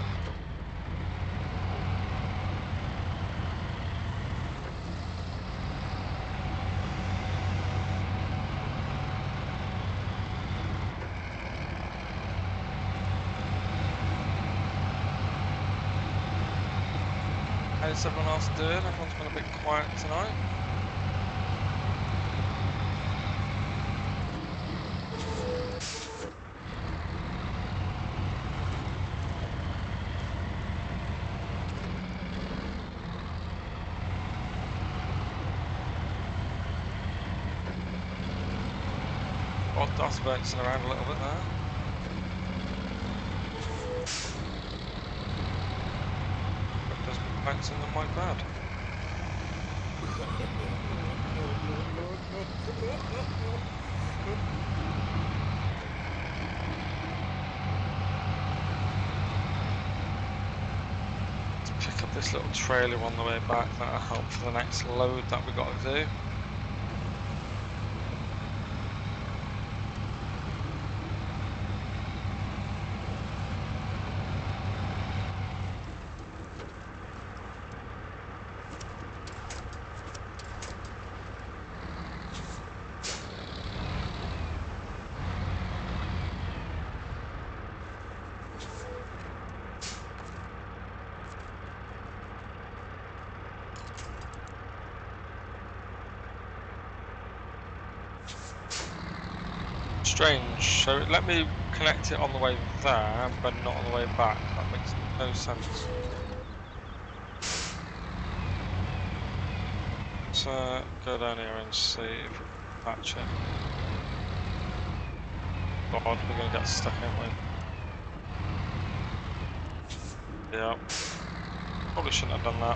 How's everyone else doing? Everyone's been a bit quiet tonight. Odd dust bouncing around a little bit there. It does be bouncing on my bed. Let's pick up this little trailer on the way back. That'll help for the next load that we got to do. Strange, so let me connect it on the way there, but not on the way back. That makes no sense. So, go down here and see if we can patch it. God, we're going to get stuck, aren't we? Yeah. Probably shouldn't have done that.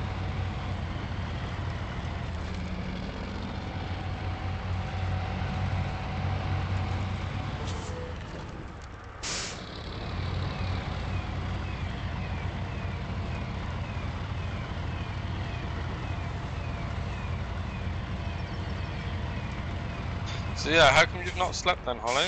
So yeah, how come you've not slept then, Holly?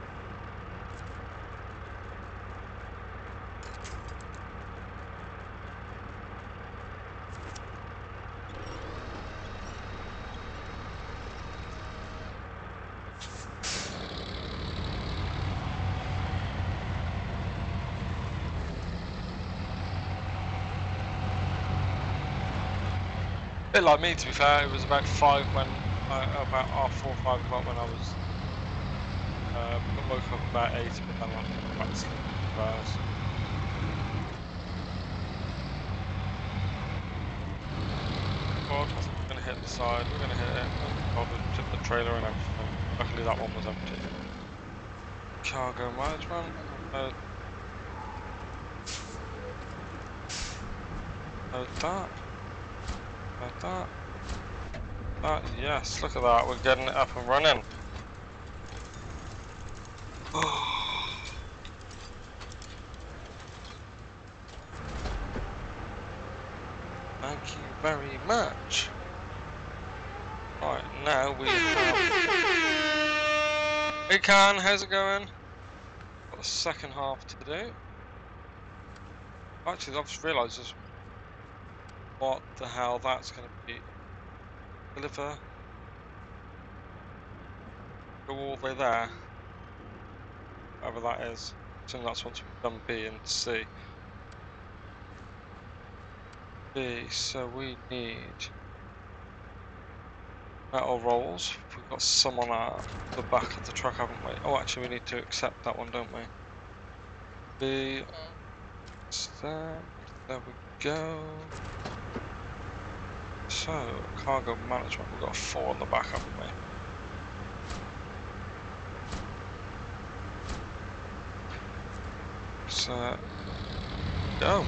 A bit like me, to be fair. It was about 5 when, about half 4 or 5 o'clock when I was woke up about 8, but then I went back to sleep for 2 hours. God, I think we're going to hit the side. We're going to hit it. God, we took the trailer and everything. Luckily that one was empty. Cargo management. That. That, yes, look at that, we're getting it up and running. Thank you very much. Right, now we have... Hey Can, how's it going? Got the second half to do. Actually, I've just realised just what the hell that's going to be. Deliver. Go all the way there. Whatever that is. I think that's once we've done B and C. B, so we need metal rolls. We've got some on the back of the truck, haven't we? Oh, actually, we need to accept that one, don't we? B. There we go. So, cargo management, we've got 4 on the back, haven't we? So, go.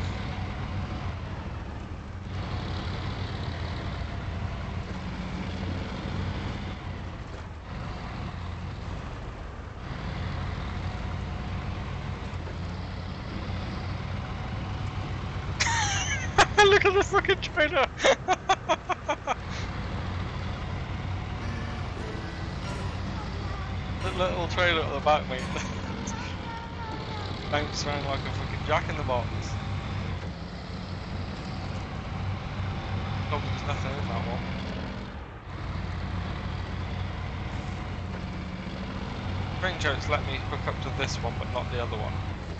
Look at the fucking trailer! The little trailer at the back, mate. Bounce around like a fucking jack in the box. Thought there was nothing in that one. Strange how it's let me hook up to this one but not the other one.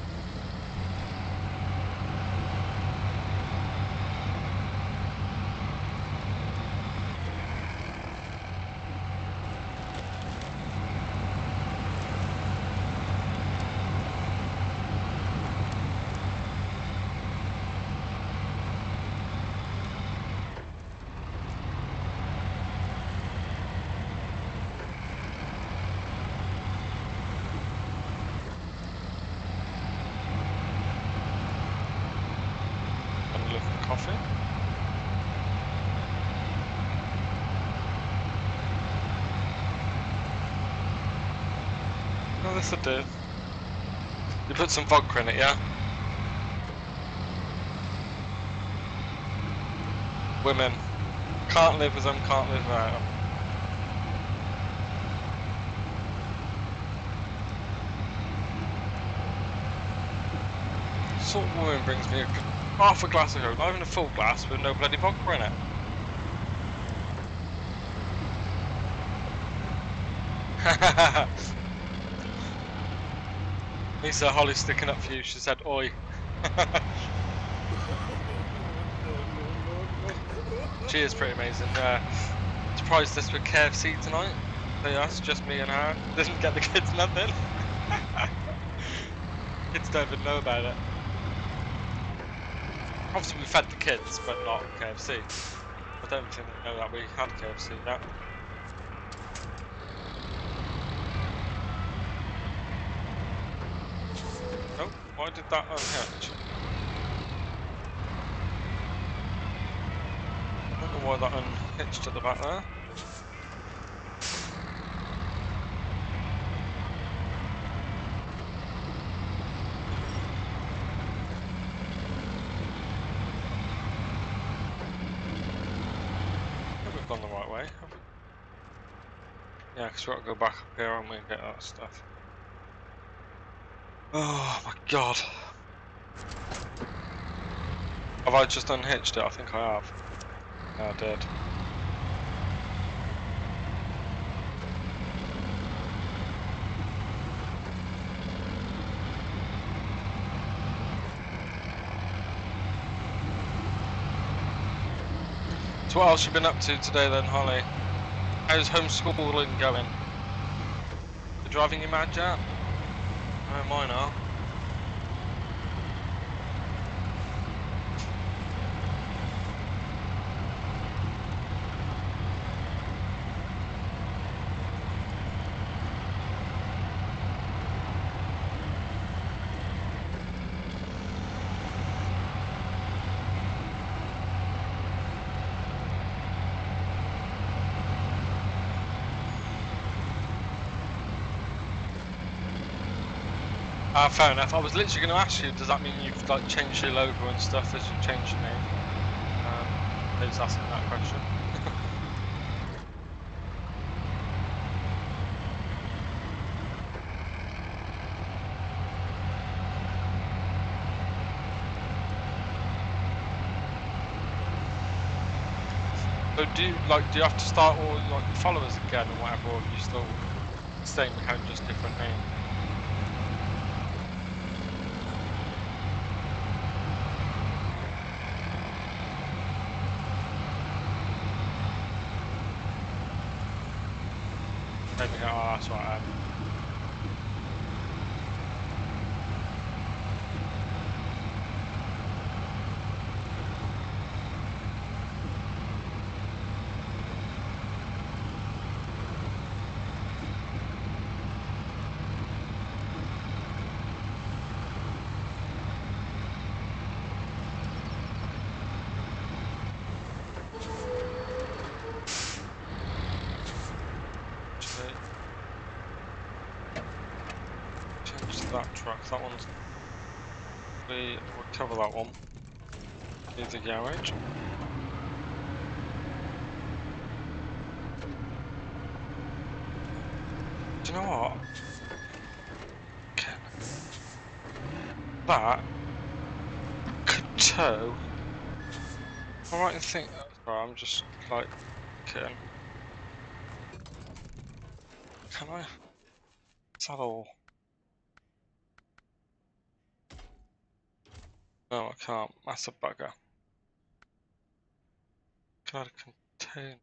Coffee. Oh, this'll do. You put some vodka in it, yeah? Women. Can't live with them, can't live without them. Sort of woman brings me half a glass of Coke, not even a full glass, with no bloody vodka in it. Lisa Holly's sticking up for you, she said, oi. She is pretty amazing. Surprised this with KFC tonight. So yeah, it's just me and her. Didn't get the kids nothing. Kids don't even know about it. Obviously we fed the kids, but not KFC. I don't think they know that we had KFC yet. Oh, why did that unhitch? I don't know why that unhitched at the back there. We've gone the right way, have we? Yeah, because we've got to go back up here and we get that stuff. Oh my god. Have I just unhitched it? I think I have. Yeah, I did. So what else you been up to today then, Holly? How's homeschooling going? You driving you mad yet? Oh, mine are. Fair enough. I was literally going to ask you, does that mean you've like changed your logo and stuff as you changed your name? I was asking that question. So do you have to start all like your followers again or whatever, or are you still same account, just different name? Maybe, oh, that's right. Change to that truck. That one's. We'll cover that one. Leave the garage. Do you know what? that could tow. I might think. Sorry, I'm just like kidding. Can I? Is that all? No, I can't. That's a bugger. Can I contain?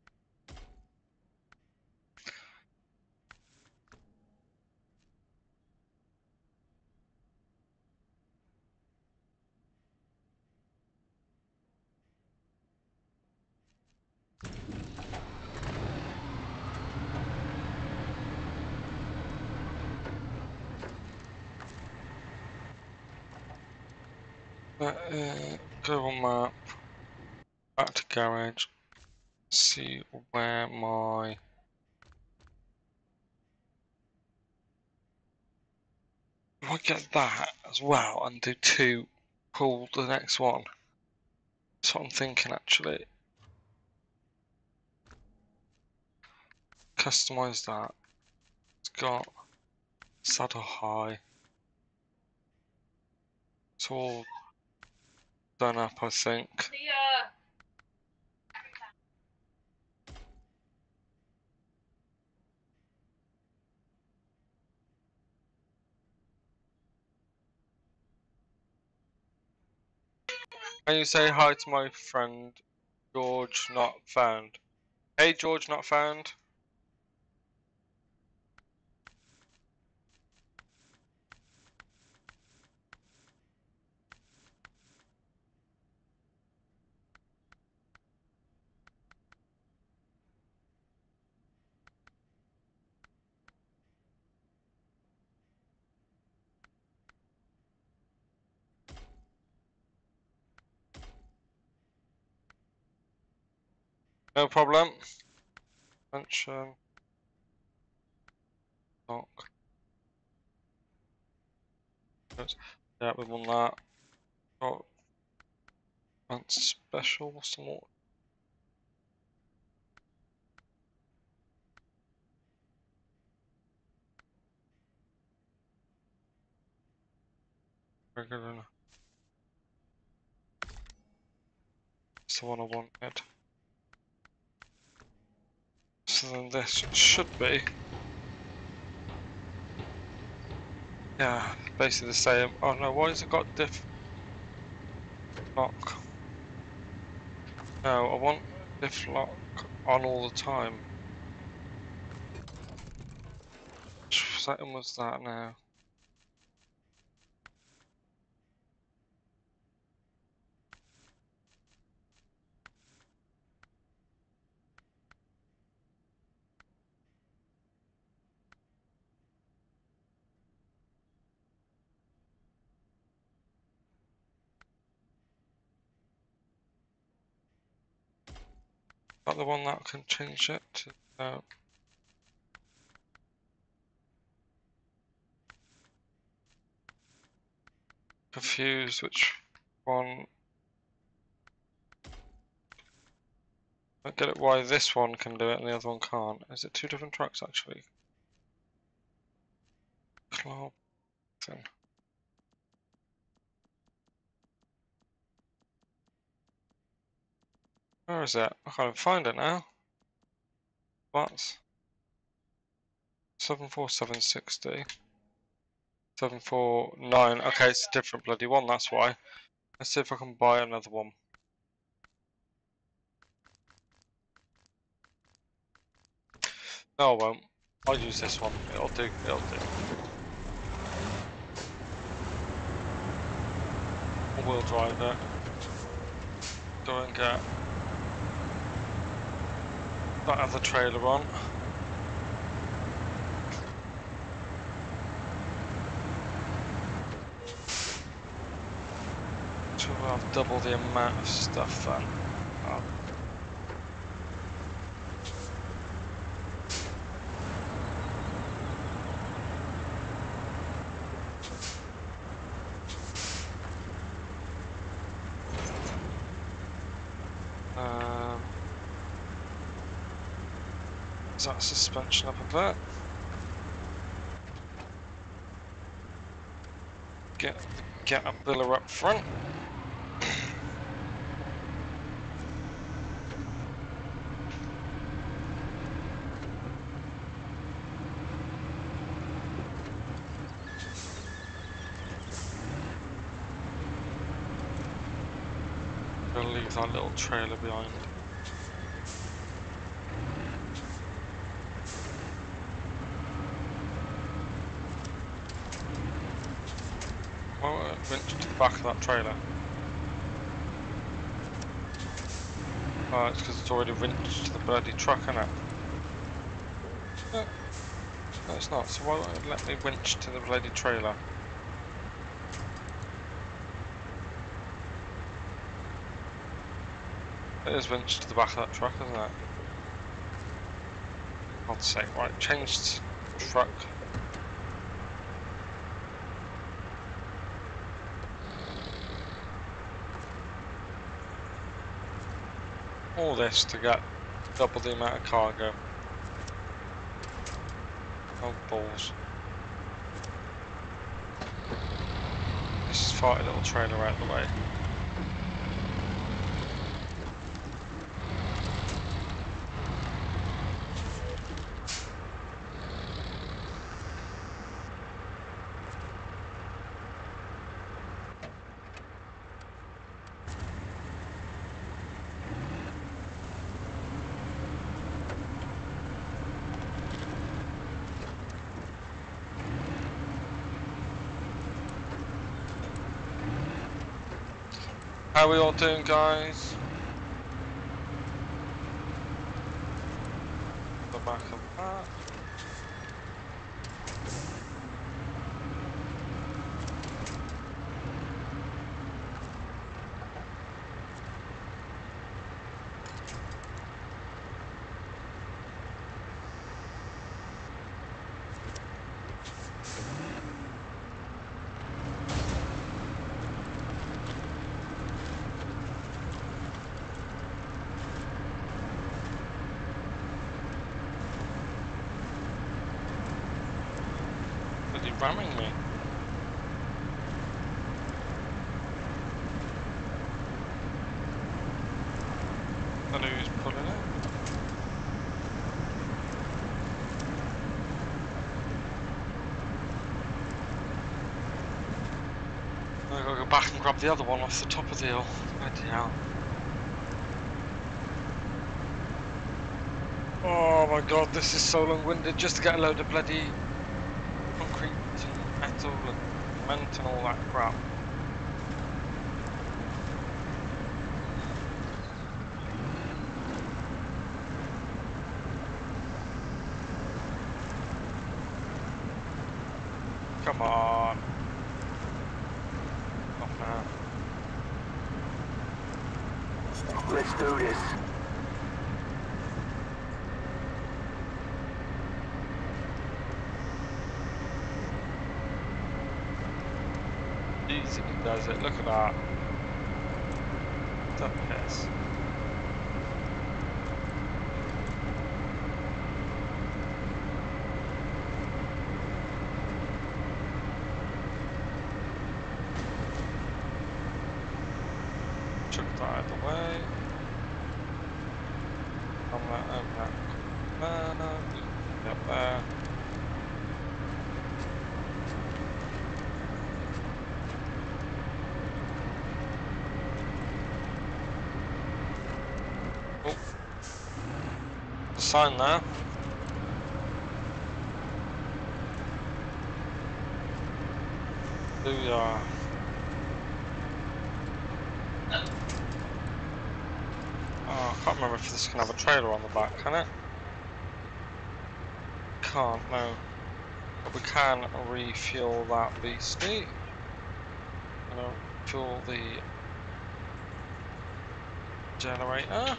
Go on map. Back to garage. See where my. If I get that as well and do two, pull the next one. That's what I'm thinking actually. Customize that. It's got saddle high. It's all done up, I think. Can you say hi to my friend George not found? Hey George not found. No problem. Mention. Dock. Yeah, we won that. Oh, and special. What's the more? Regular. That's the one I wanted. So then this should be. Yeah, basically the same. Oh no, why has it got diff lock? No, I want diff lock on all the time. Which setting was that now? Not the one that can change it to confused which one. I don't get it why this one can do it and the other one can't. Is it two different tracks actually? Clarkson. Where is it? I can't find it now. What? 74760. 749. Okay, it's a different bloody one, that's why. Let's see if I can buy another one. No, I won't. I'll use this one. It'll do. It'll do. We'll drive it. Go and get that other trailer on. So we'll have double the amount of stuff then. Is that suspension up a bit? Get Get a biller up front. We'll leave that little trailer behind. Oh, winch to the back of that trailer. Oh, it's because it's already winched to the bloody truck, isn't it? No, no, it's not. So why won't it let me winch to the bloody trailer? It is winched to the back of that truck, isn't it? God's sake, right, changed truck. All this to get double the amount of cargo. Oh balls. This farty little trailer out of the way. How we all doing, guys? The back of that. Bloody ramming me. I don't know who's pulling it. I gotta go back and grab the other one off the top of the hill. Bloody hell. Oh my god, this is so long-winded just to get a load of bloody concrete and metal and cement and all that crap. Come on. Off now. Let's do this. Easily does it, look at that. What a piss. Chuck that out of the way. Open that. Up there. Oh. The sign there. Booyah. Oh, I can't remember if this can have a trailer on the back, can it? Can't, no. But we can refuel that beastie. I'm gonna fuel the generator.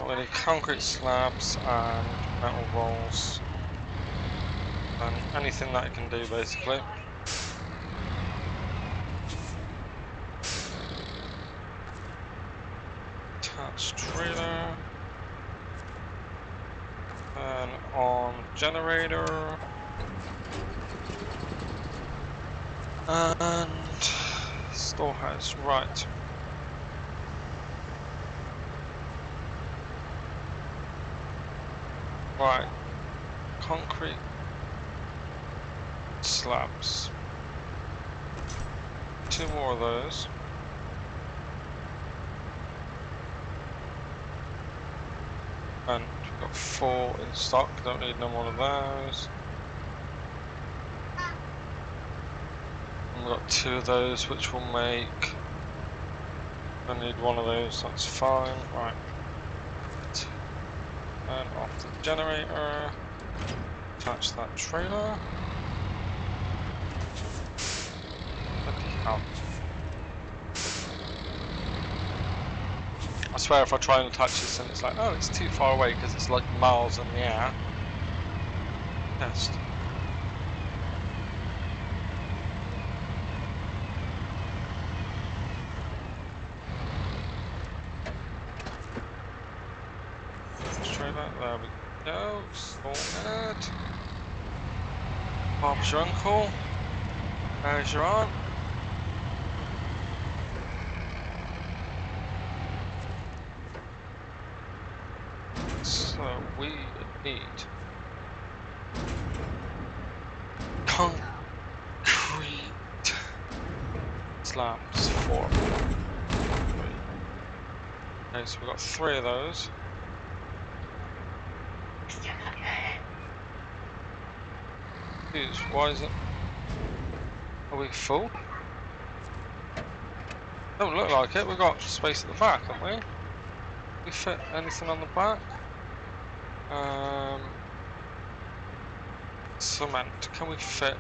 we need concrete slabs and metal rolls. And anything that it can do, basically. Attach trailer. And on generator. And storehouse, right. Right. Concrete slabs. 2 more of those. And we've got 4 in stock, don't need no more of those. And we've got 2 of those, which will make... I need 1 of those, that's fine. Right. And off the generator. Attach that trailer. Bloody hell. I swear if I try and attach this and it's like, oh, it's too far away because it's like miles in the air. Test. Straight back, there we go. Sorted. Bob's your uncle. There's your aunt. So we need concrete slabs for 3. Okay, so we've got 3 of those. Jeez, why is it? Are we full? Don't look like it. We've got space at the back, haven't we? We fit anything on the back? Cement. Can we fit?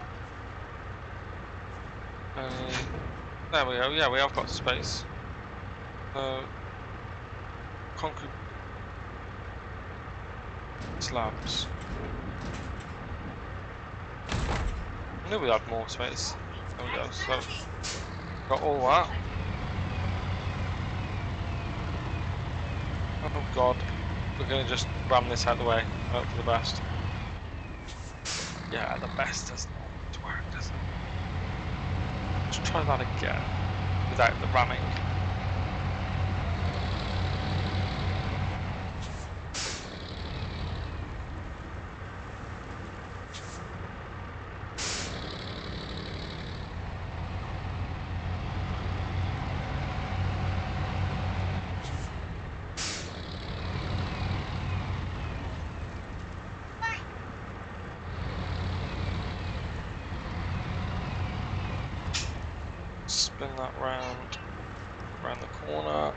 There we go. Yeah, we have got space. Concrete slabs. I knew we had more space. There we go. So got all that. Oh god, we're gonna just ram this out of the way. Hope for the best. Yeah, the best does not work, does it? Let's try that again without the ramming. Spin that round the corner.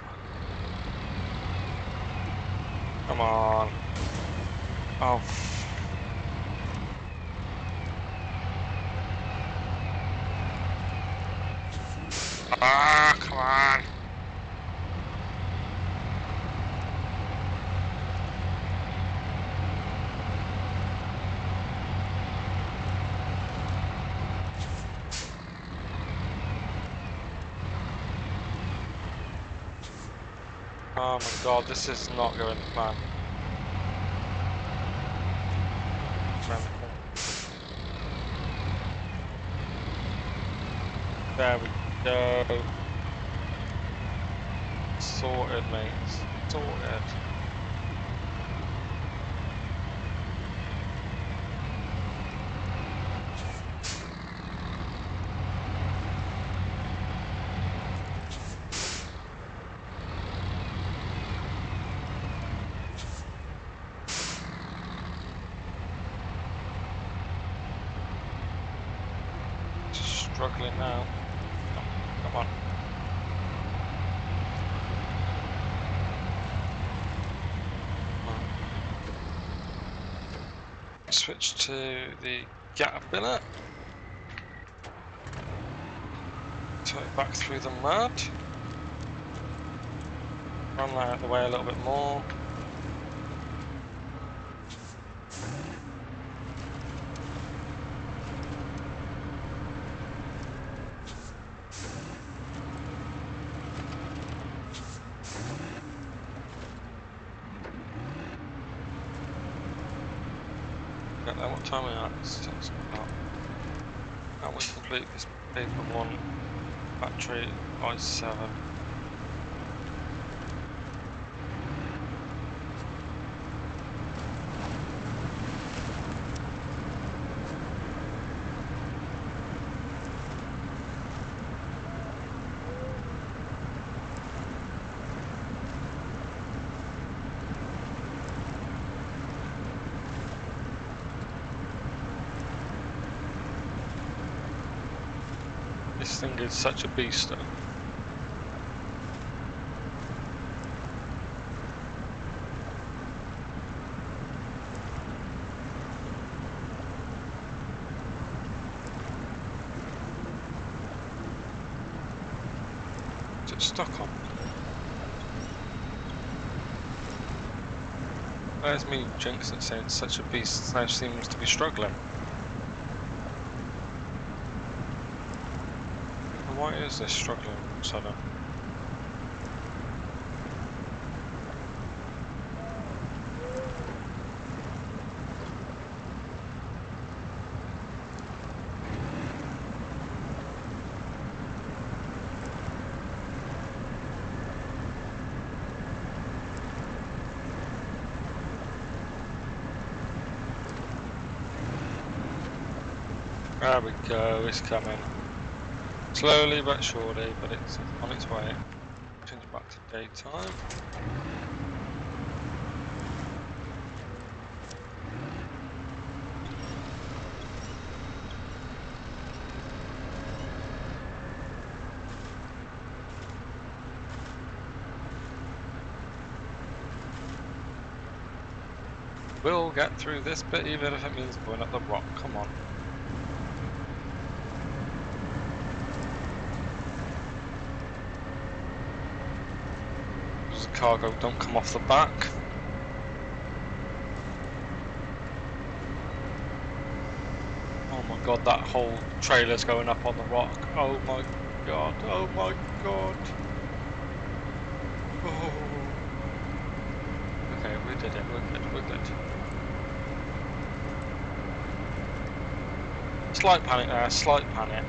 Come on. Oh. Ah, come on. Oh my god, this is not going to plan. There we go. Sorted, mates. Sorted. Struggling now. Come on. Switch to the Caterpillar. Turn it back through the mud. Run that out of the way a little bit more. Get there. What time are we at? It's 6 o'clock. Can we complete this paper 1 factory I7? This thing is such a beast though. Is it stuck on? There's me jinxing it saying it's such a beast, now seems to be struggling. Why is this struggling all of a sudden? There we go, it's coming. Slowly but surely, but it's on its way. Change back to daytime. We'll get through this bit even if it means going up the rock, come on. There's a cargo, don't come off the back. Oh my god, that whole trailer's going up on the rock. Oh my god, oh my god. Oh. Okay, we did it, we're good, we're good. Slight panic there, slight panic.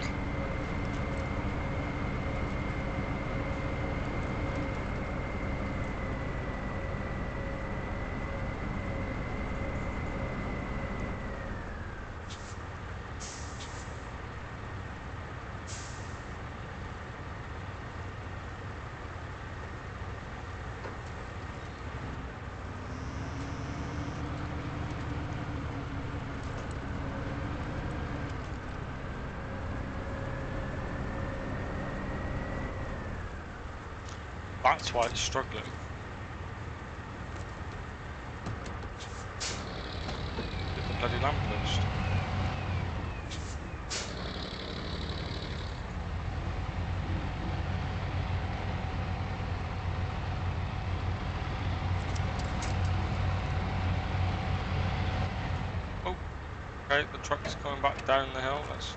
That's why it's struggling. Get the bloody lamppost. Oh, okay, the truck's coming back down the hill. Let's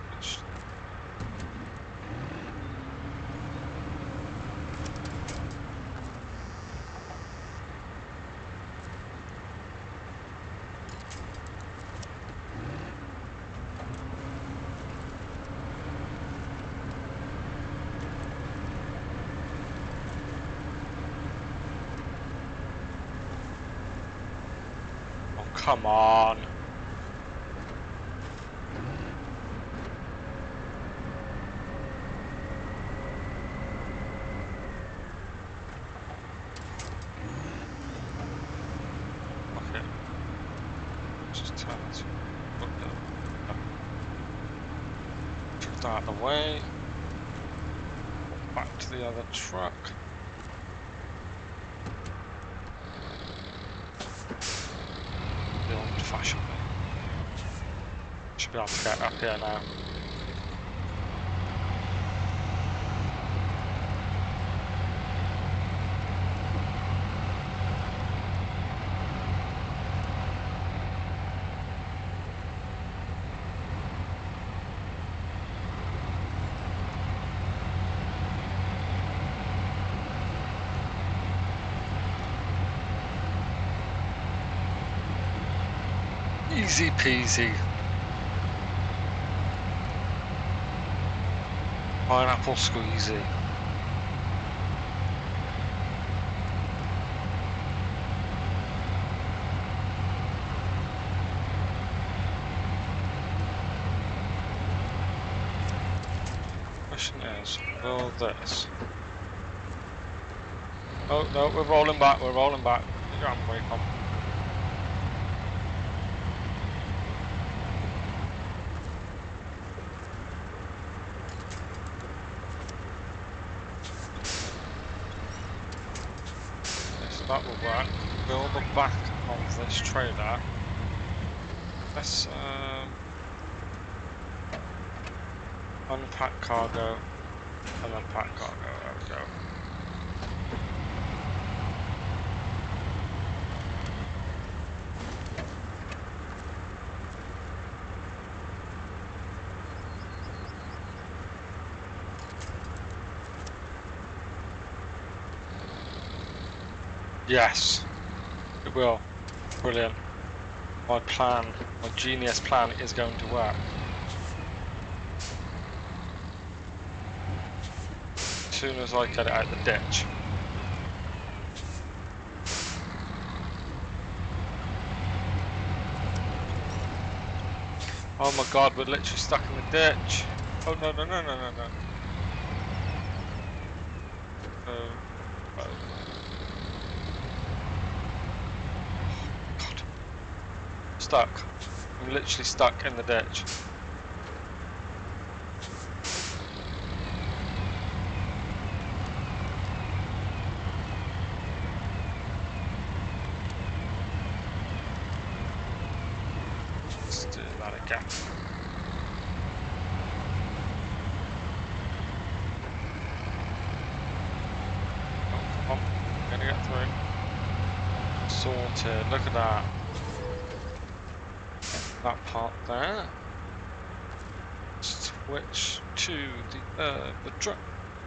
come on. Okay. Just turn it. Put that out of the way. Back to the other truck. The old fashioned way. Should be able to get up here now. Easy peasy. Pineapple squeezy. Question is, will this? Oh no, we're rolling back. We're rolling back. Get your handbrake on. That will work. Build the back of this trailer. Let's unpack cargo and then pack cargo. There we go. Yes, it will. Brilliant. My plan, my genius plan is going to work. As soon as I get it out the ditch. Oh my god, we're literally stuck in the ditch. Oh no, no, no, no, no, no. God. Stuck. I'm literally stuck in the ditch. Let's do that again. Oh, come on. I'm gonna get through. Sorted. Look at that. That part there. Switch to the truck.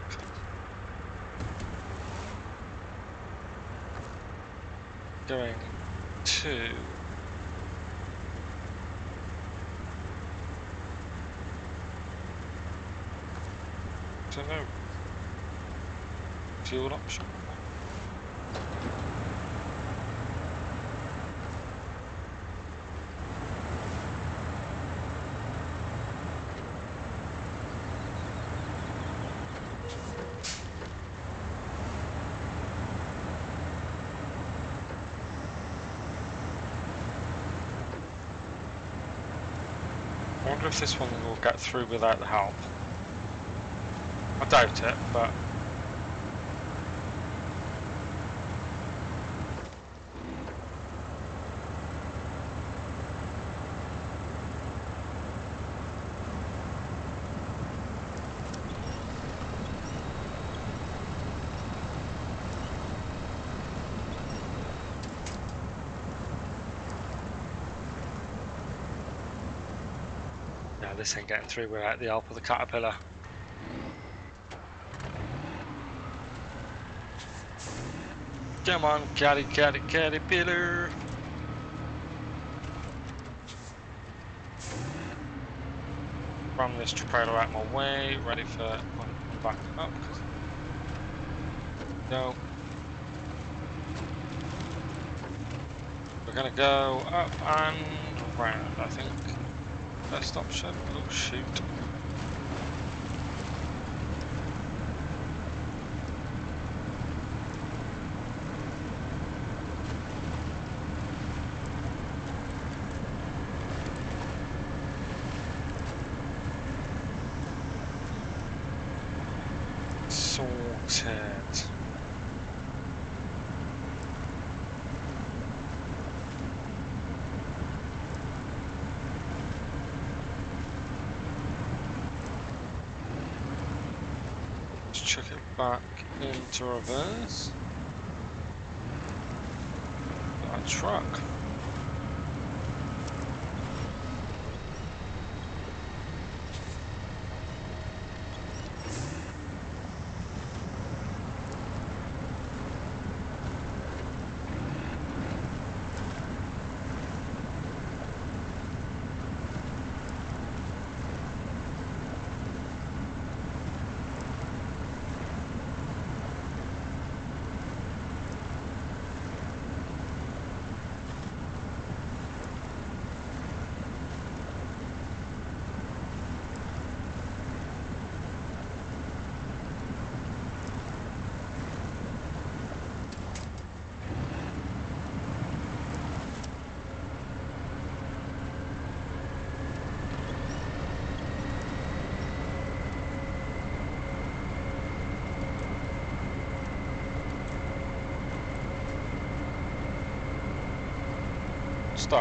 Going to don't know. Fuel option. I wonder if this one will get through without the help. I doubt it, but no, this ain't getting through without the help of the caterpillar. Come on, caterpillar. Run this trailer out my way, ready for back up. No. We're gonna go up and round, I think. Best option. Oh shoot. Sorted. Let's chuck it back into reverse. Our truck. stuck?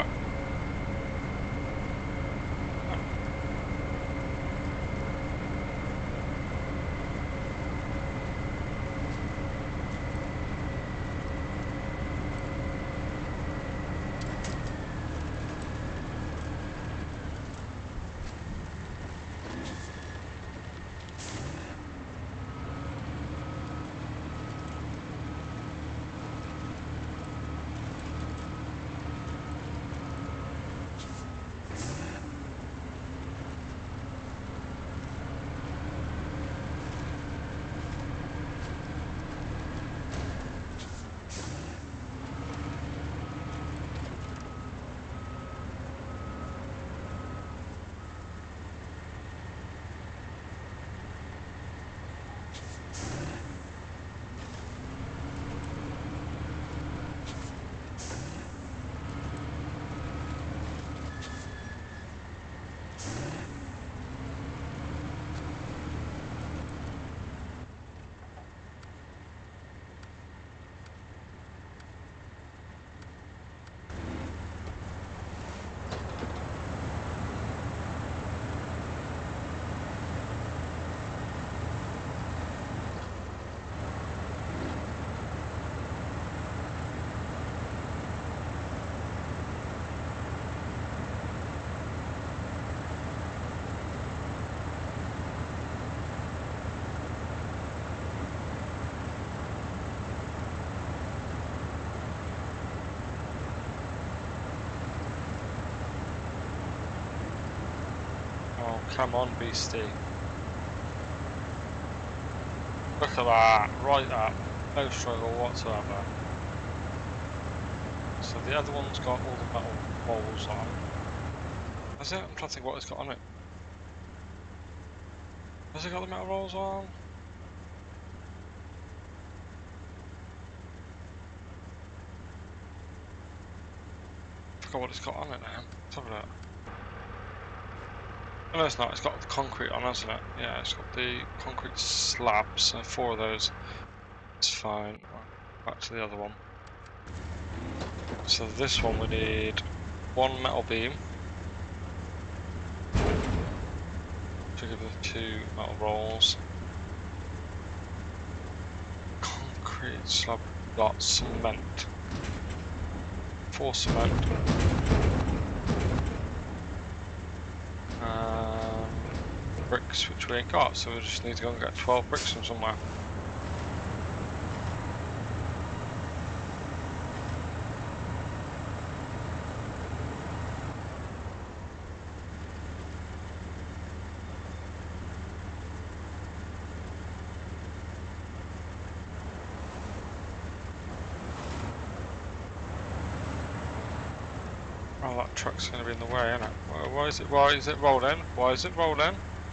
Oh, come on, beastie. Look at that, right up. No struggle whatsoever. So the other one's got all the metal rolls on. Has it? I'm trying to think what it's got on it. Has it got the metal rolls on? I forgot what it's got on it now. Let's have a look. Oh, no, it's not. It's got the concrete on, hasn't it? Yeah, it's got the concrete slabs. So 4 of those. It's fine. Right, back to the other one. So this one we need 1 metal beam to give us 2 metal rolls. Concrete slab got cement. 4 cement. Bricks, which we ain't got, so we just need to go and get 12 bricks from somewhere. Oh, that truck's going to be in the way, isn't it? Why is it rolling? Why is it rolling?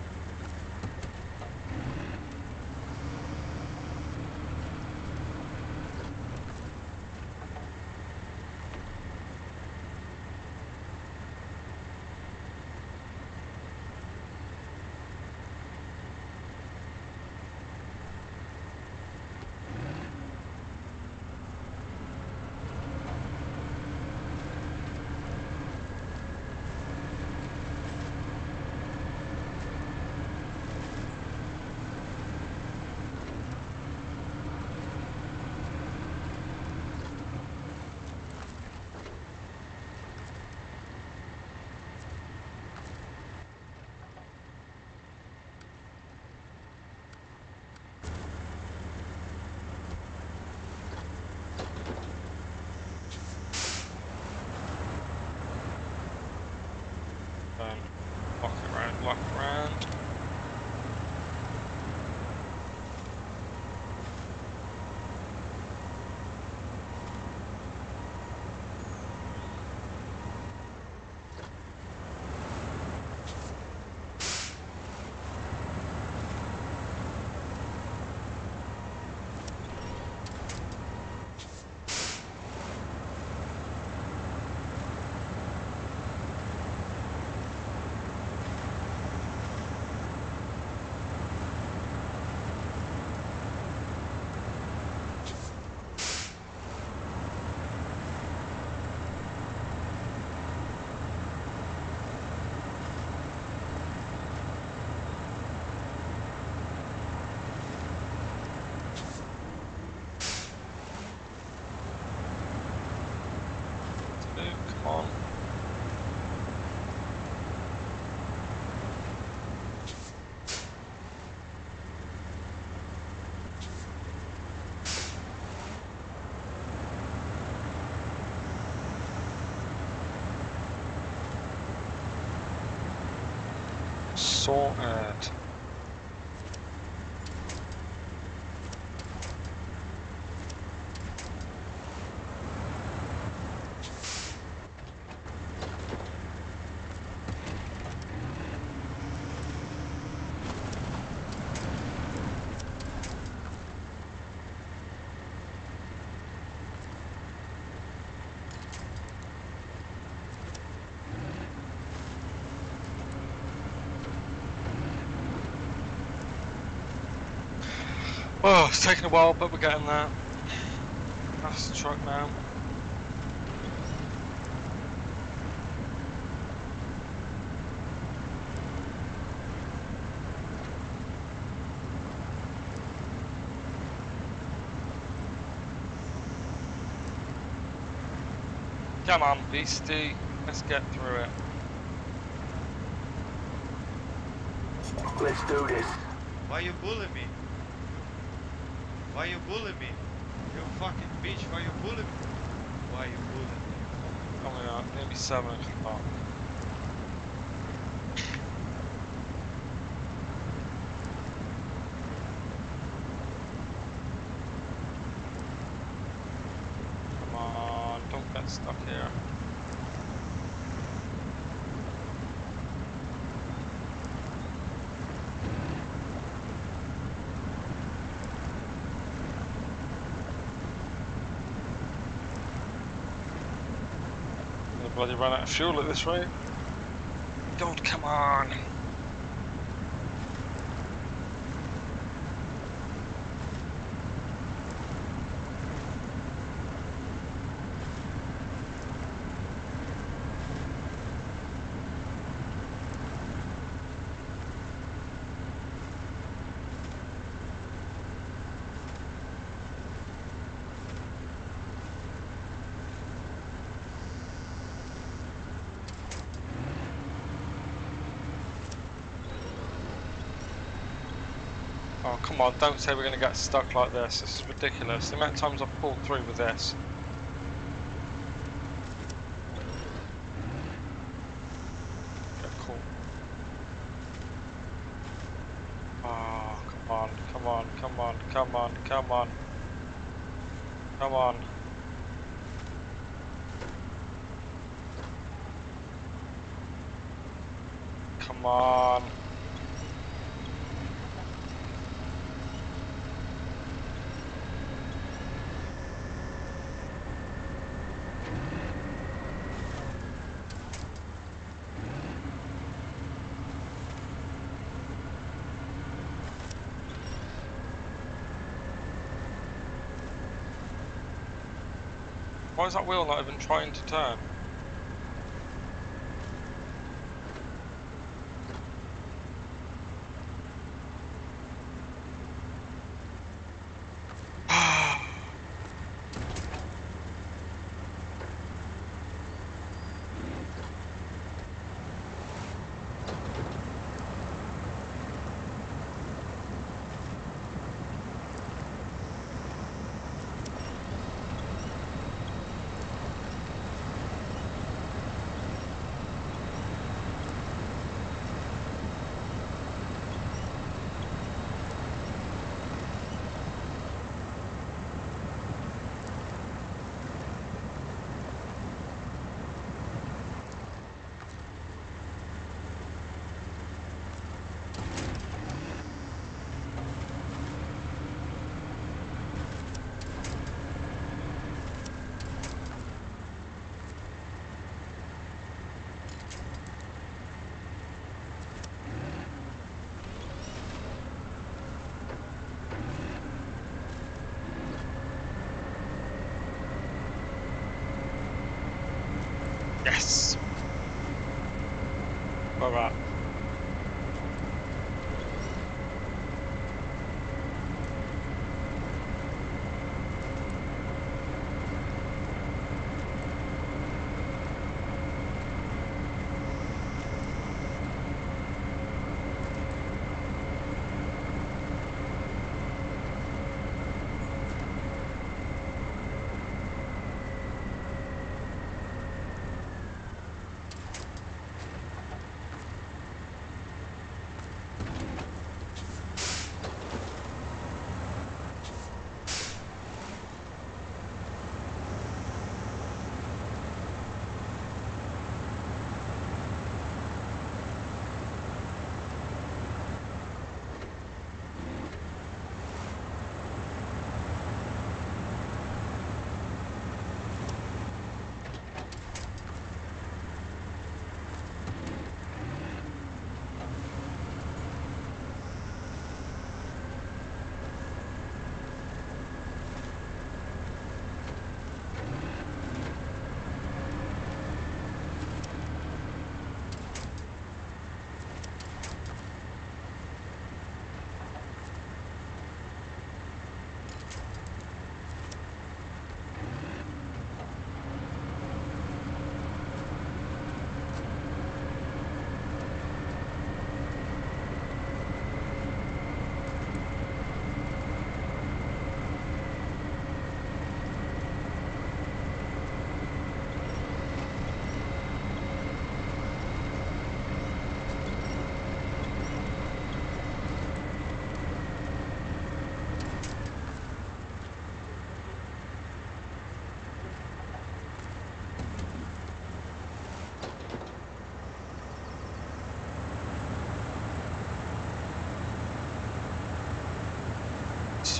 Lock it round, lock it round. Sorted. Oh, it's taking a while, but we're getting there. That's the truck now. Come on, beastie. Let's get through it. Let's do this. Why you bullying me? Why you bullying me? You fucking bitch, why you bullying me? Why you bullying me? Coming up, maybe 7 o'clock. Come on, don't get stuck here. They bloody run out of fuel at this rate. God, come on. Oh, come on, don't say we're going to get stuck like this. This is ridiculous. The amount of times I've pulled through with this. Yeah, cool. Oh, come on, come on, come on, come on, come on. Come on. Come on. Why is that wheel not even trying to turn? Yes! Alright.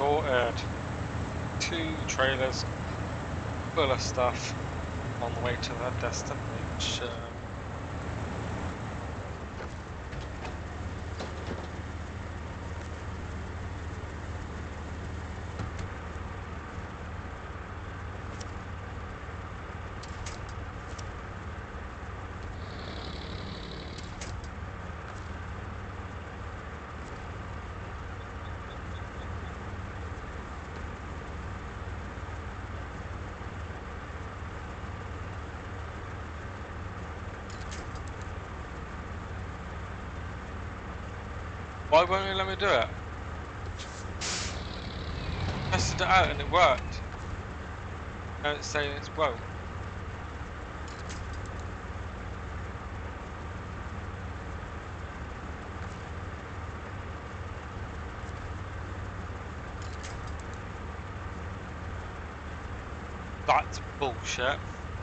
sorted. 2 trailers full of stuff on the way to their destination. Why won't you let me do it? Tested it out and it worked. Now it's saying it won't. That's bullshit.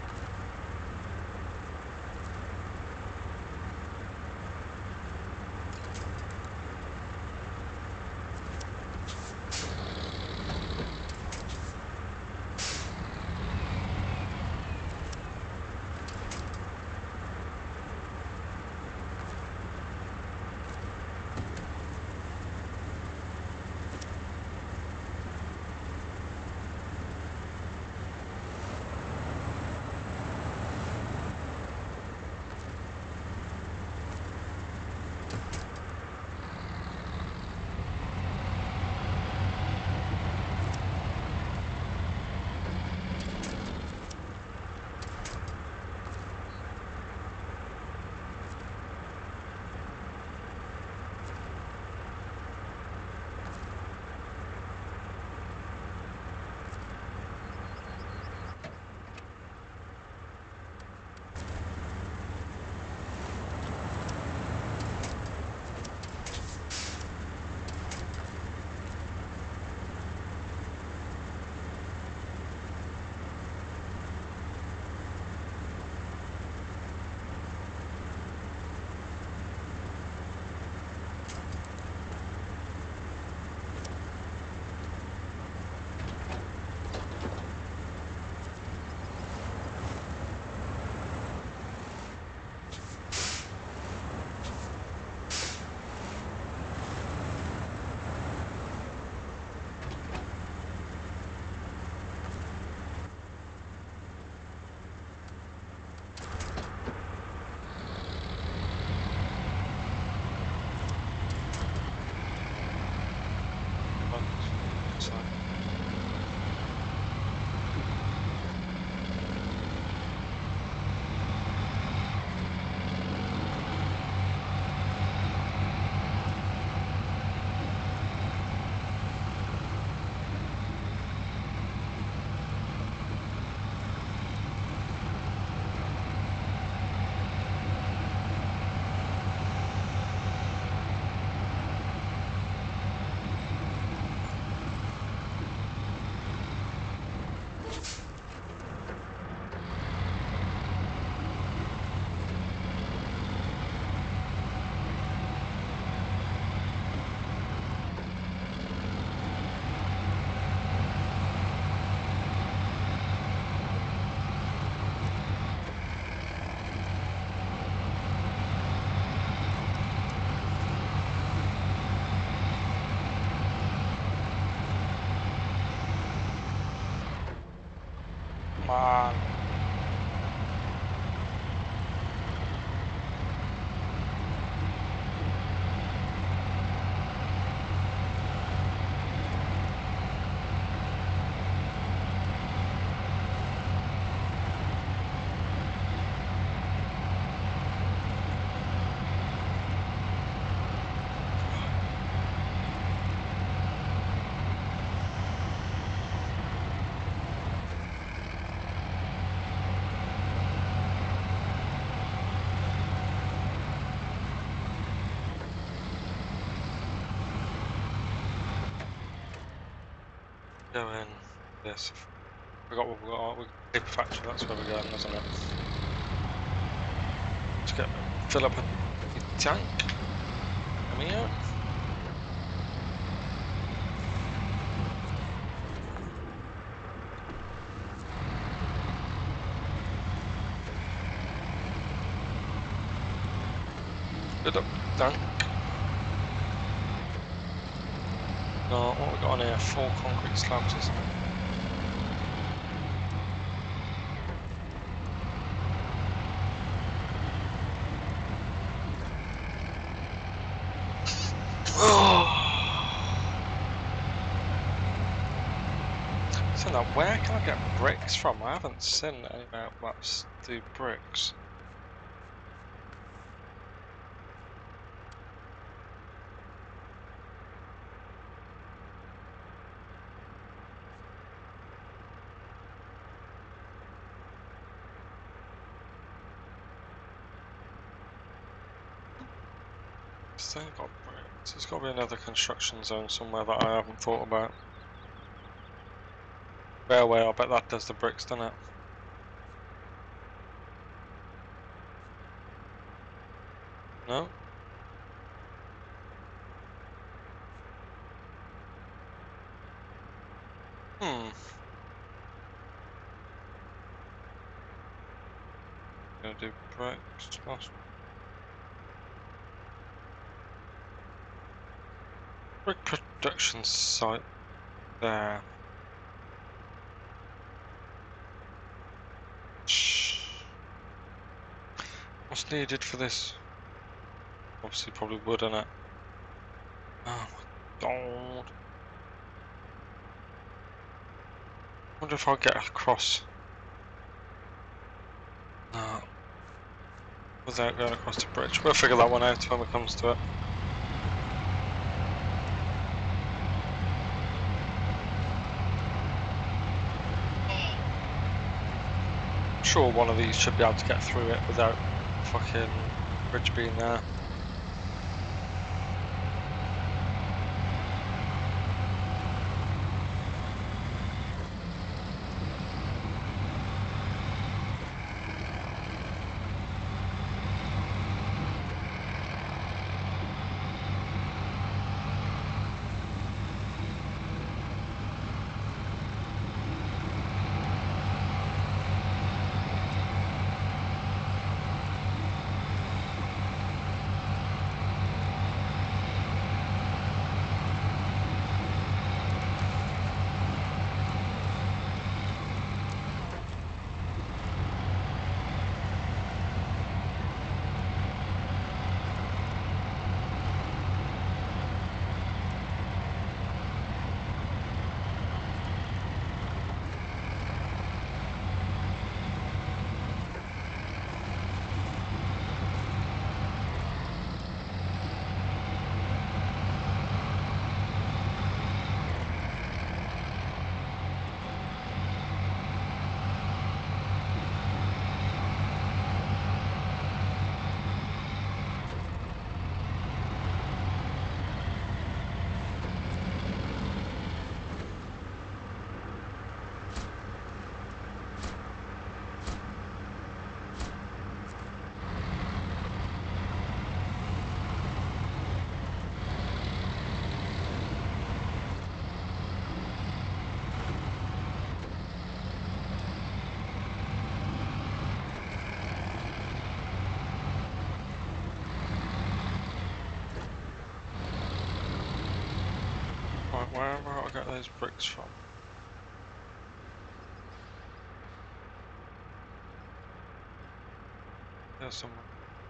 Man. Go in. Yes. Forgot what we got. We paper factory. That's where we're going, isn't it? Let's get fill up a tank. Come here. Good up, done. No, what we got on here? 4 concrete slabs, isn't it? So now, where can I get bricks from? I haven't seen anywhere maps do bricks. So you've got bricks. There's got to be another construction zone somewhere that I haven't thought about. Railway, I bet that does the bricks, doesn't it? No? Hmm. Gonna do bricks. Brick production site there. What's needed for this? Obviously, probably wood, innit? Oh my god. Wonder if I'll get across. No. Without going across the bridge. We'll figure that one out when it comes to it. I'm sure one of these should be able to get through it without fucking bridge being there. Right, where have I got those bricks from? There's somewhere.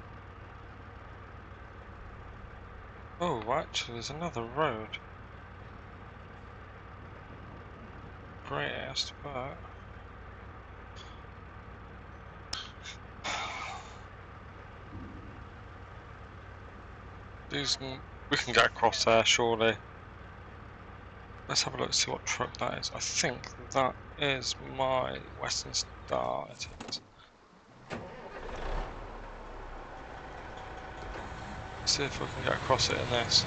Oh, actually, there's another road. Greatest, but these we can get across there surely. Let's have a look, see what truck that is. I think that is my Western Star. It is. Let's see if we can get across it in this.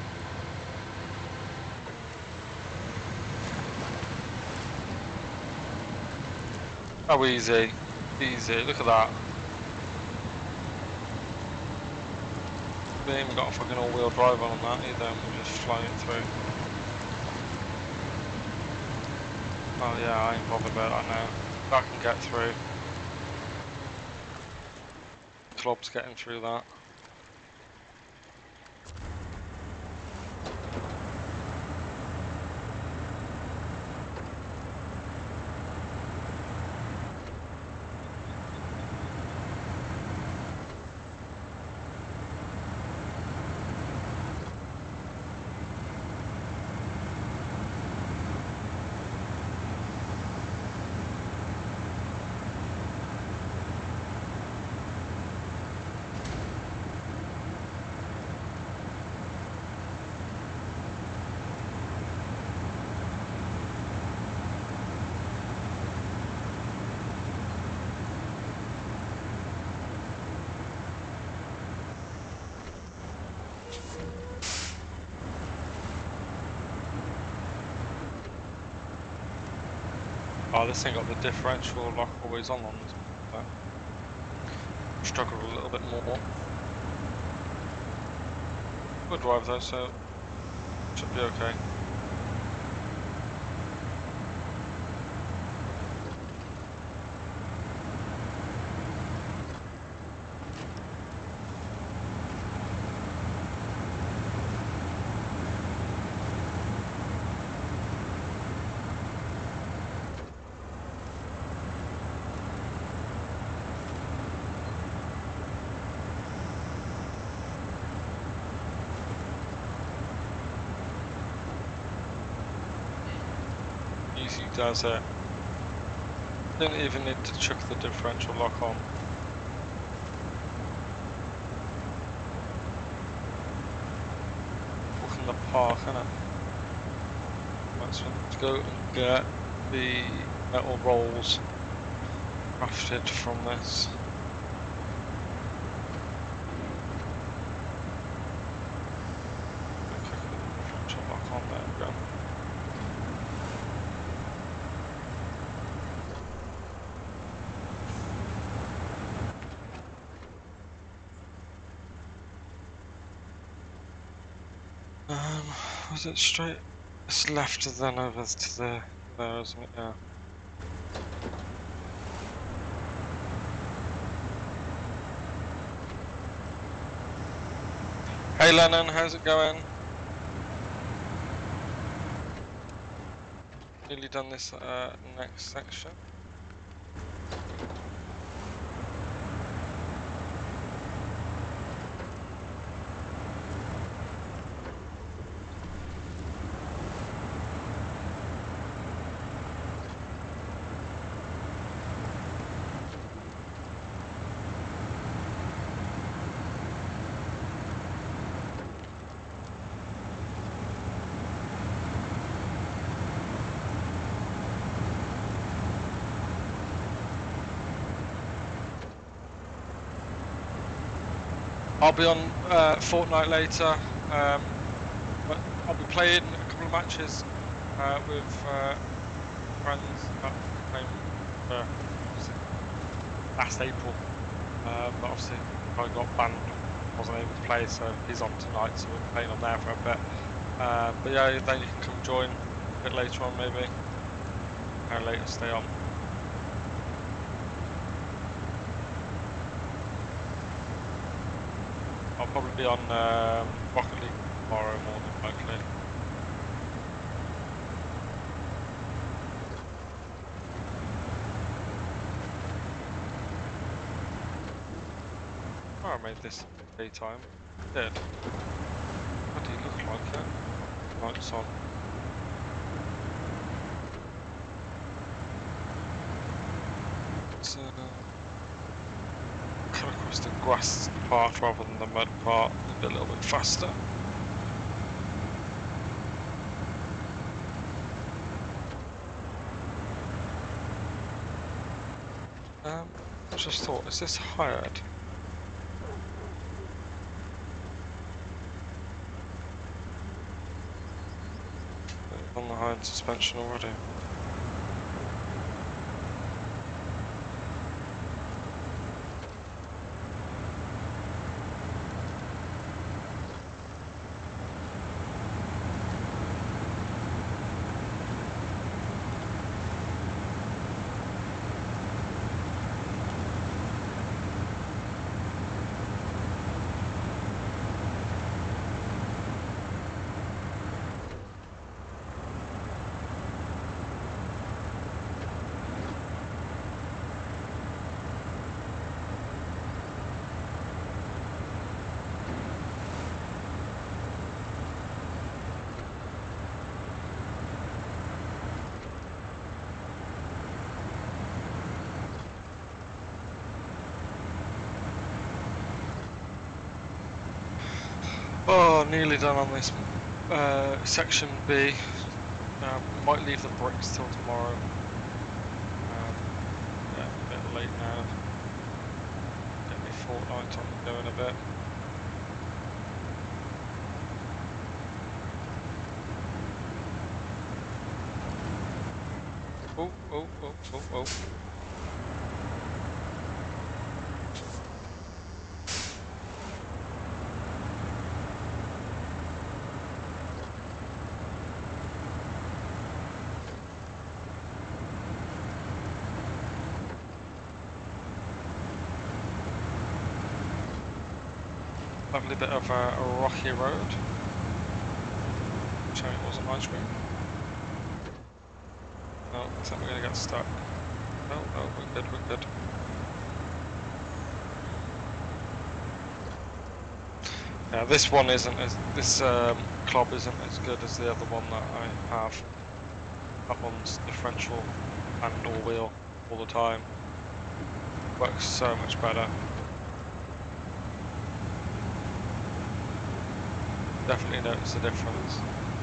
Oh, easy. Easy. Look at that. We ain't even got a fucking all-wheel drive on that either, and we're just flying it through. Oh yeah, I ain't bothered about that now. That can get through. Club's getting through that. Oh, this thing got the differential lock always on this, but struggled a little bit more. Good drive though, so should be okay. Easy does it. Didn't even need to chuck the differential lock on. Walk in the park, innit? Let's go and get the metal rolls crafted from this. Click the differential lock on, there we go. Was it straight? It's left then over to there, isn't it? Yeah. Hey Lennon, how's it going? Nearly done this next section. I'll be on Fortnite later, but I'll be playing a couple of matches with friends that came last April, but obviously I got banned, wasn't able to play, so he's on tonight, so we're playing on there for a bit. But yeah, then you can come join a bit later on maybe, how later stay on. I'll probably be on Rocket League tomorrow morning, likely. Oh, I made this daytime. Did. What do you look like it? Lights on. Let's cut across the grass part rather than the mud part. It'll be a little bit faster. I just thought, is this hired? On the hired suspension already. Oh, nearly done on this section B. Might leave the bricks till tomorrow. Yeah, a bit late now. Get me Fortnite on going a bit. Oh, oh, oh, oh, oh. Lovely bit of a rocky road. Shame it wasn't ice cream. No, I think we're gonna get stuck. No, no, we're good, we're good. Yeah, this one isn't as this club isn't as good as the other one that I have. That one's differential and all wheel all the time. Works so much better. Definitely notice the difference.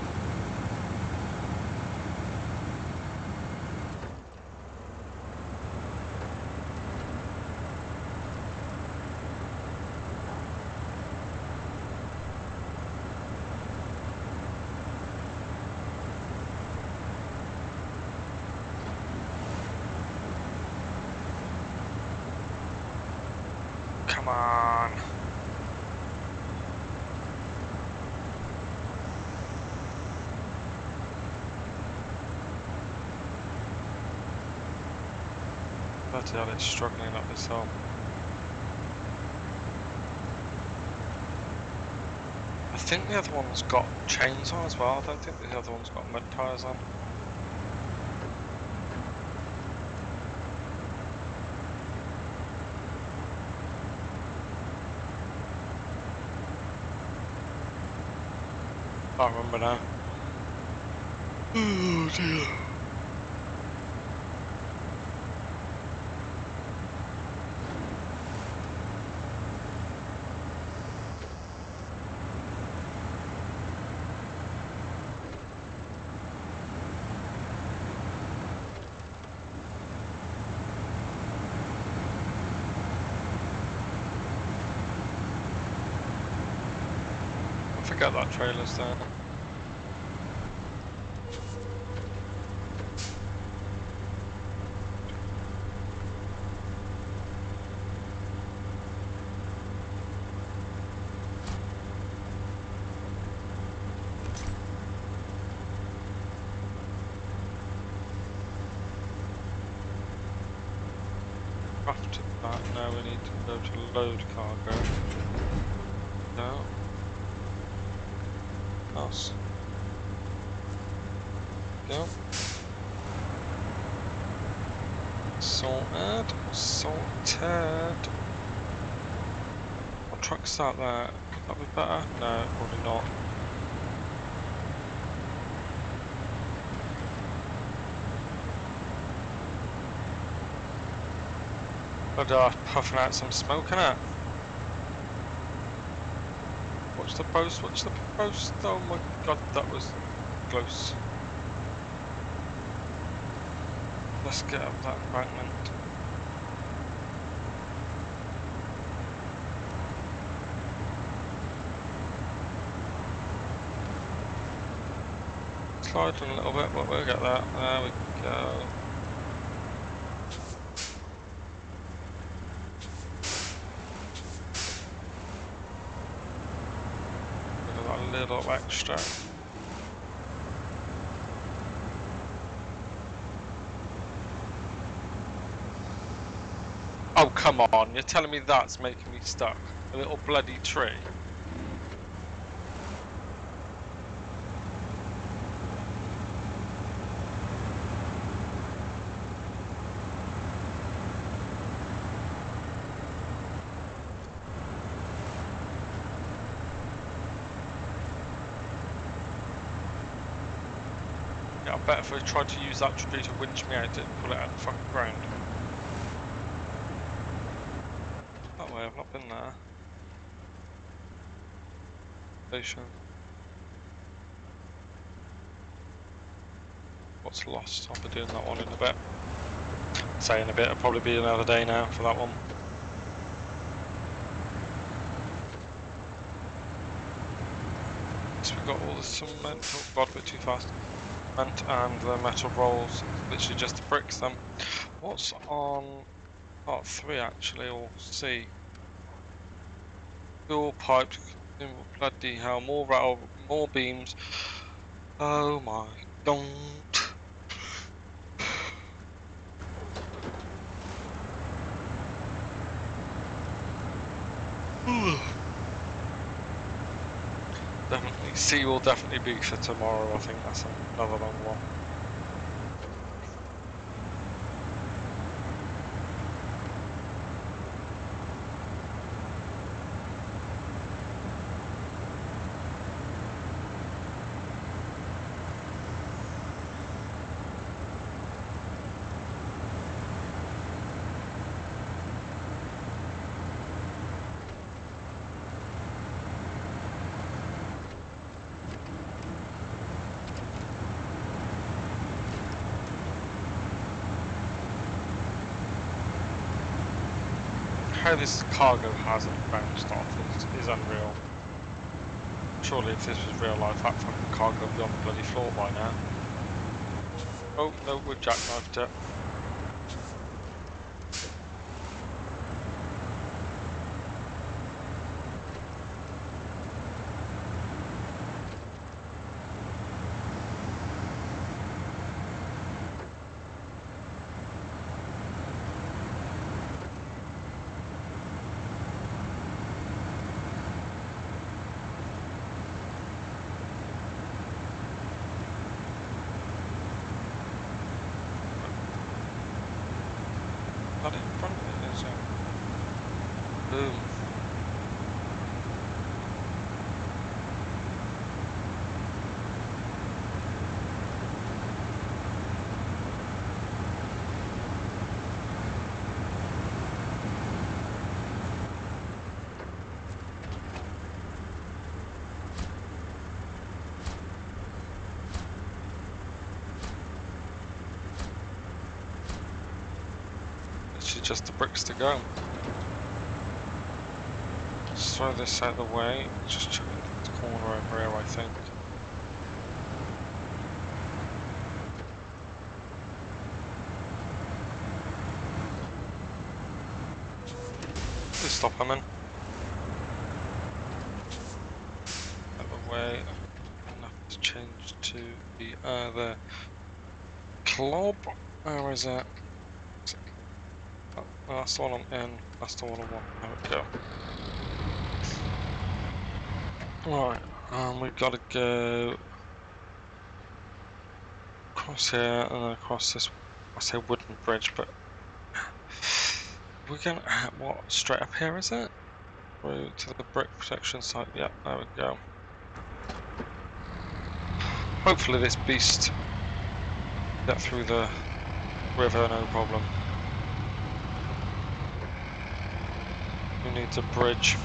Come on. Bloody hell, it's struggling up this hill. I think the other one's got chains on as well. I don't think the other one's got mud tyres on. Can't remember now. Oh dear. I forget that trailer's there. After that, now we need to go to load cargo. No. Us. Go. Sorted. Sorted. What truck's that there? Would that be better? No, probably not. But puffing out some smoke in it. Watch the post, watch the post. Oh my god, that was close. Let's get up that embankment. Slide on a little bit, but we'll get that. There we go. A little extra. Oh come on, you're telling me that's making me stuck? A little bloody tree? Yeah, I bet if I tried to use that tree to winch me out, it'd pull it out of the fucking ground. That way, I've not been there. Station. What's lost? I'll be doing that one in a bit. Say in a bit, it'll probably be another day now for that one. So we've got all the cement. Oh god, we're too fast. and the metal rolls. It's literally just the bricks then. What's on part 3 actually, or C? Fuel pipes, bloody hell, more rattle, more beams. Oh my god. Definitely, C will definitely be for tomorrow. I think that's another long one. How this cargo hasn't bounced off is unreal. Surely if this was real life, that fucking cargo would be on the bloody floor by now. Oh no, we've jackknifed it. Not in front of it, is it? Boom. Literally just the bricks to go. Just throw this out of the way. Just chuck it in the corner over here, I think. Please stop, I'm in. Out of the way. Enough to change to the other club. Where is it? Oh, that's the one I'm in. That's the one I want. There we go. Right, we've got to go across here and then across this. I say wooden bridge, but we're gonna what? Straight up here, is it? Through to the brick protection site. Yeah, there we go. Hopefully, this beast get through the river, no problem. Who needs a bridge?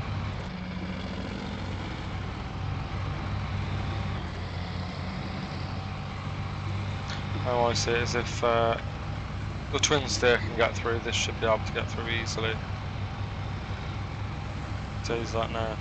How I see it is if the twin steer can get through, this should be able to get through easily. Says that now.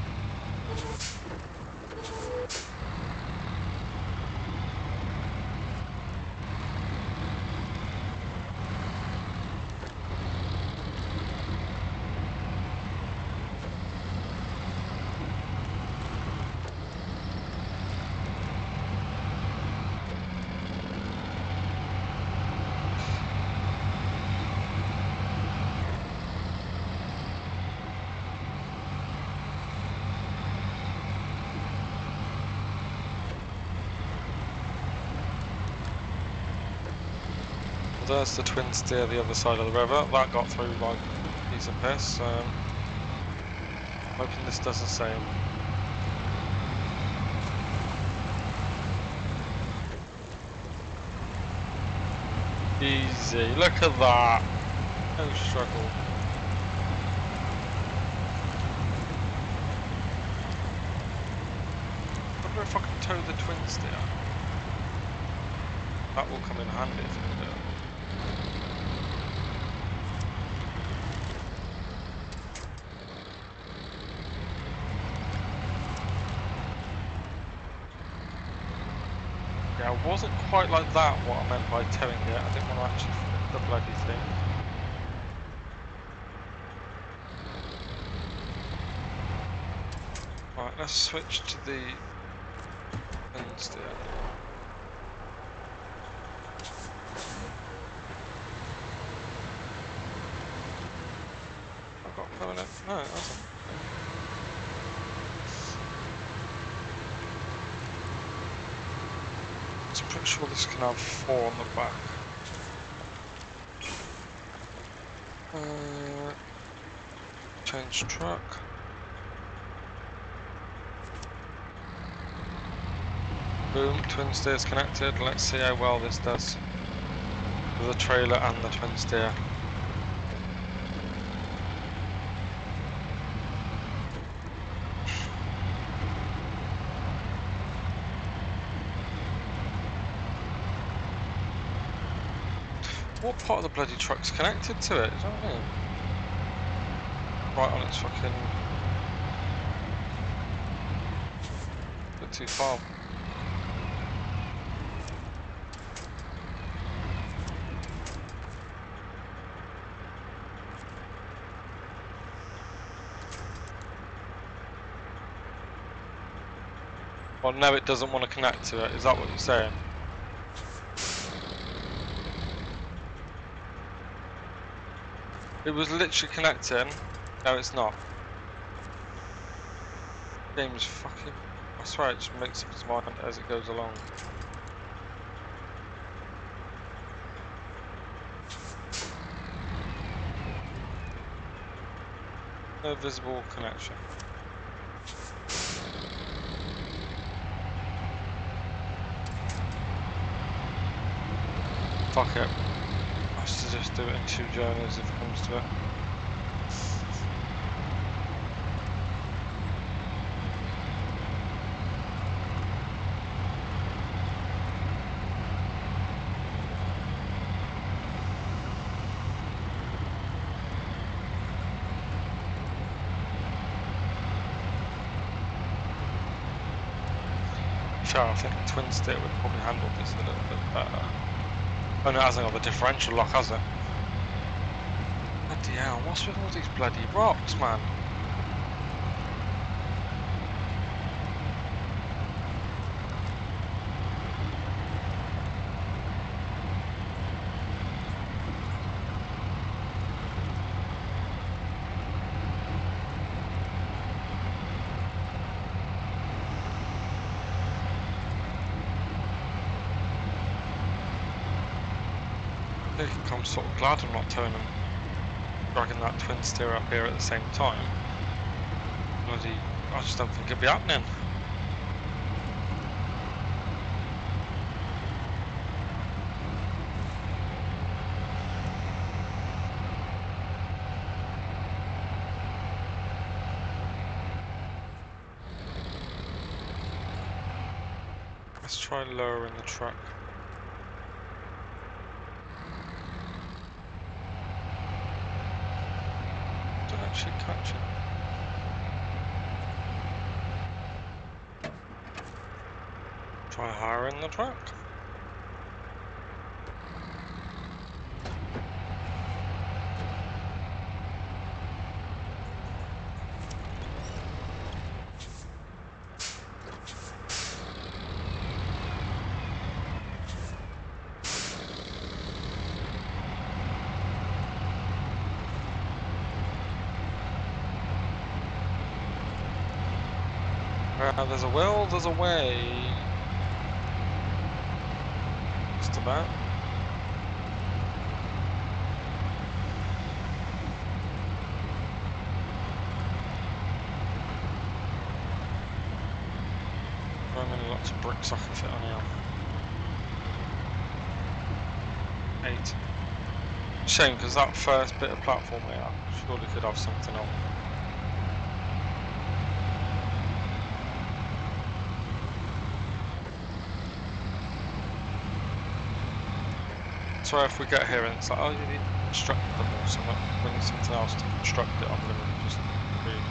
There's the twin steer the other side of the river. That got through like a piece of piss. Hoping this does the same. Easy. Look at that. No struggle. I wonder if I can tow the twin steer. That will come in handy if I can do it. Yeah, it wasn't quite like that what I meant by towing it. I didn't want to actually flip the bloody thing. Right, let's switch to the twin steer. I've got permanent. No, it hasn't. I'm pretty sure this can have 4 on the back. Change truck. Boom, twin steers connected. Let's see how well this does with the trailer and the twin steer. What part of the bloody truck's connected to it? Do you know what I mean? Right on its fucking... bit too far. Well, no, it doesn't want to connect to it. Is that what you're saying? It was literally connecting. No, it's not. Game's fucking... I swear it just makes up its mind as it goes along. No visible connection. Fuck it. I should just do it in 2 journeys if it comes to it. Sure, I think a twin stick would probably handle this a little bit better. Oh no, it hasn't got the differential lock, has it? Bloody hell, what's with all these bloody rocks, man? I think I'm sort of glad I'm not towing them, dragging that twin steer up here at the same time. Bloody, I just don't think it'd be happening. Let's try lowering the truck. Don't actually catch it. Try higher in the truck. There's a will, there's a way. Just about. How many lots of bricks I can fit on here? 8. Shame, because that first bit of platform here surely could have something on. So if we get here and it's like, oh, you need to construct them or something, we need something else to construct it, I'm going to just read.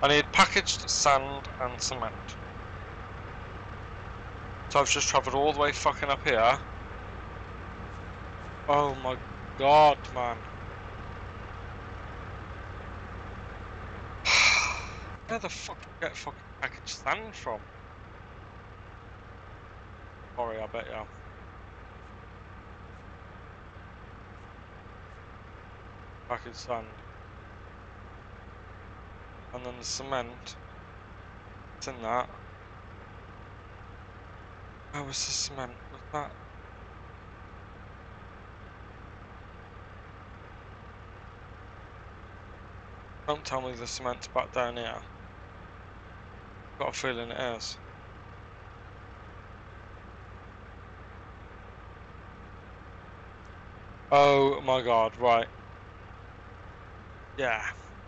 I need packaged sand and cement. So I've just travelled all the way fucking up here. Oh my god, man. Where the fuck do you get fucking packaged sand from? Sorry, I bet ya. Packaged sand. And then the cement. It's in that. Where was the cement? Was that? Don't tell me the cement's back down here. Got a feeling it is. Oh my god, right. Yeah.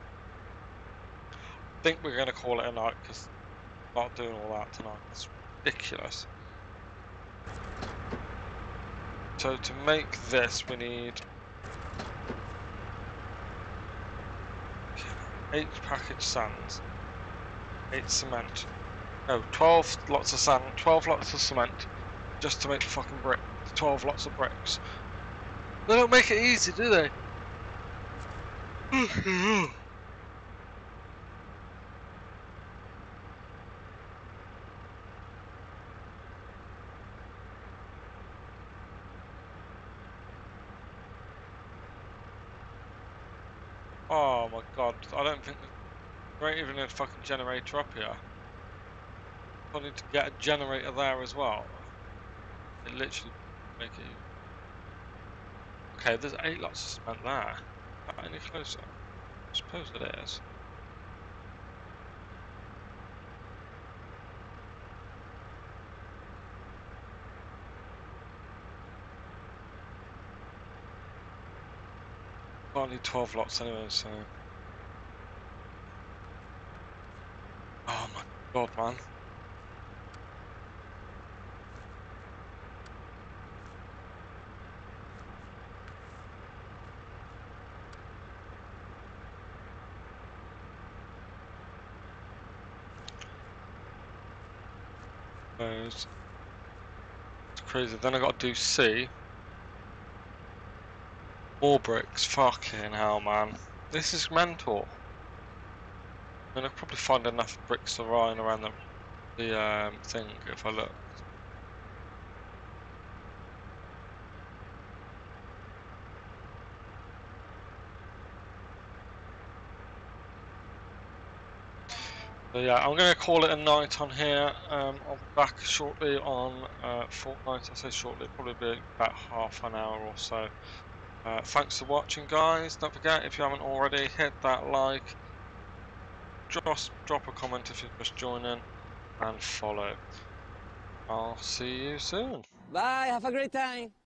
I think we're gonna call it a night because I'm not doing all that tonight. That's ridiculous. So to make this we need 8 packaged sands, 8 cement. No, 12 lots of sand, 12 lots of cement, just to make the fucking brick. 12 lots of bricks. They don't make it easy, do they? Oh my god, I don't think there ain't even a fucking generator up here. I need to get a generator there as well. It literally make it easy. Okay, there's 8 lots of cement there. Not any closer? I suppose it is. I need 12 lots anyway, so. Oh my god, man. It's crazy. Then I got to do C. More bricks. Fucking hell, man. This is mental. I mean, I'll probably find enough bricks lying around the thing if I look. So yeah, I'm going to call it a night on here. I'll be back shortly on Fortnite. I say shortly, probably be about half an hour or so. Thanks for watching, guys. Don't forget, if you haven't already, hit that like. Just drop a comment if you're just joining, and follow. I'll see you soon. Bye, have a great time.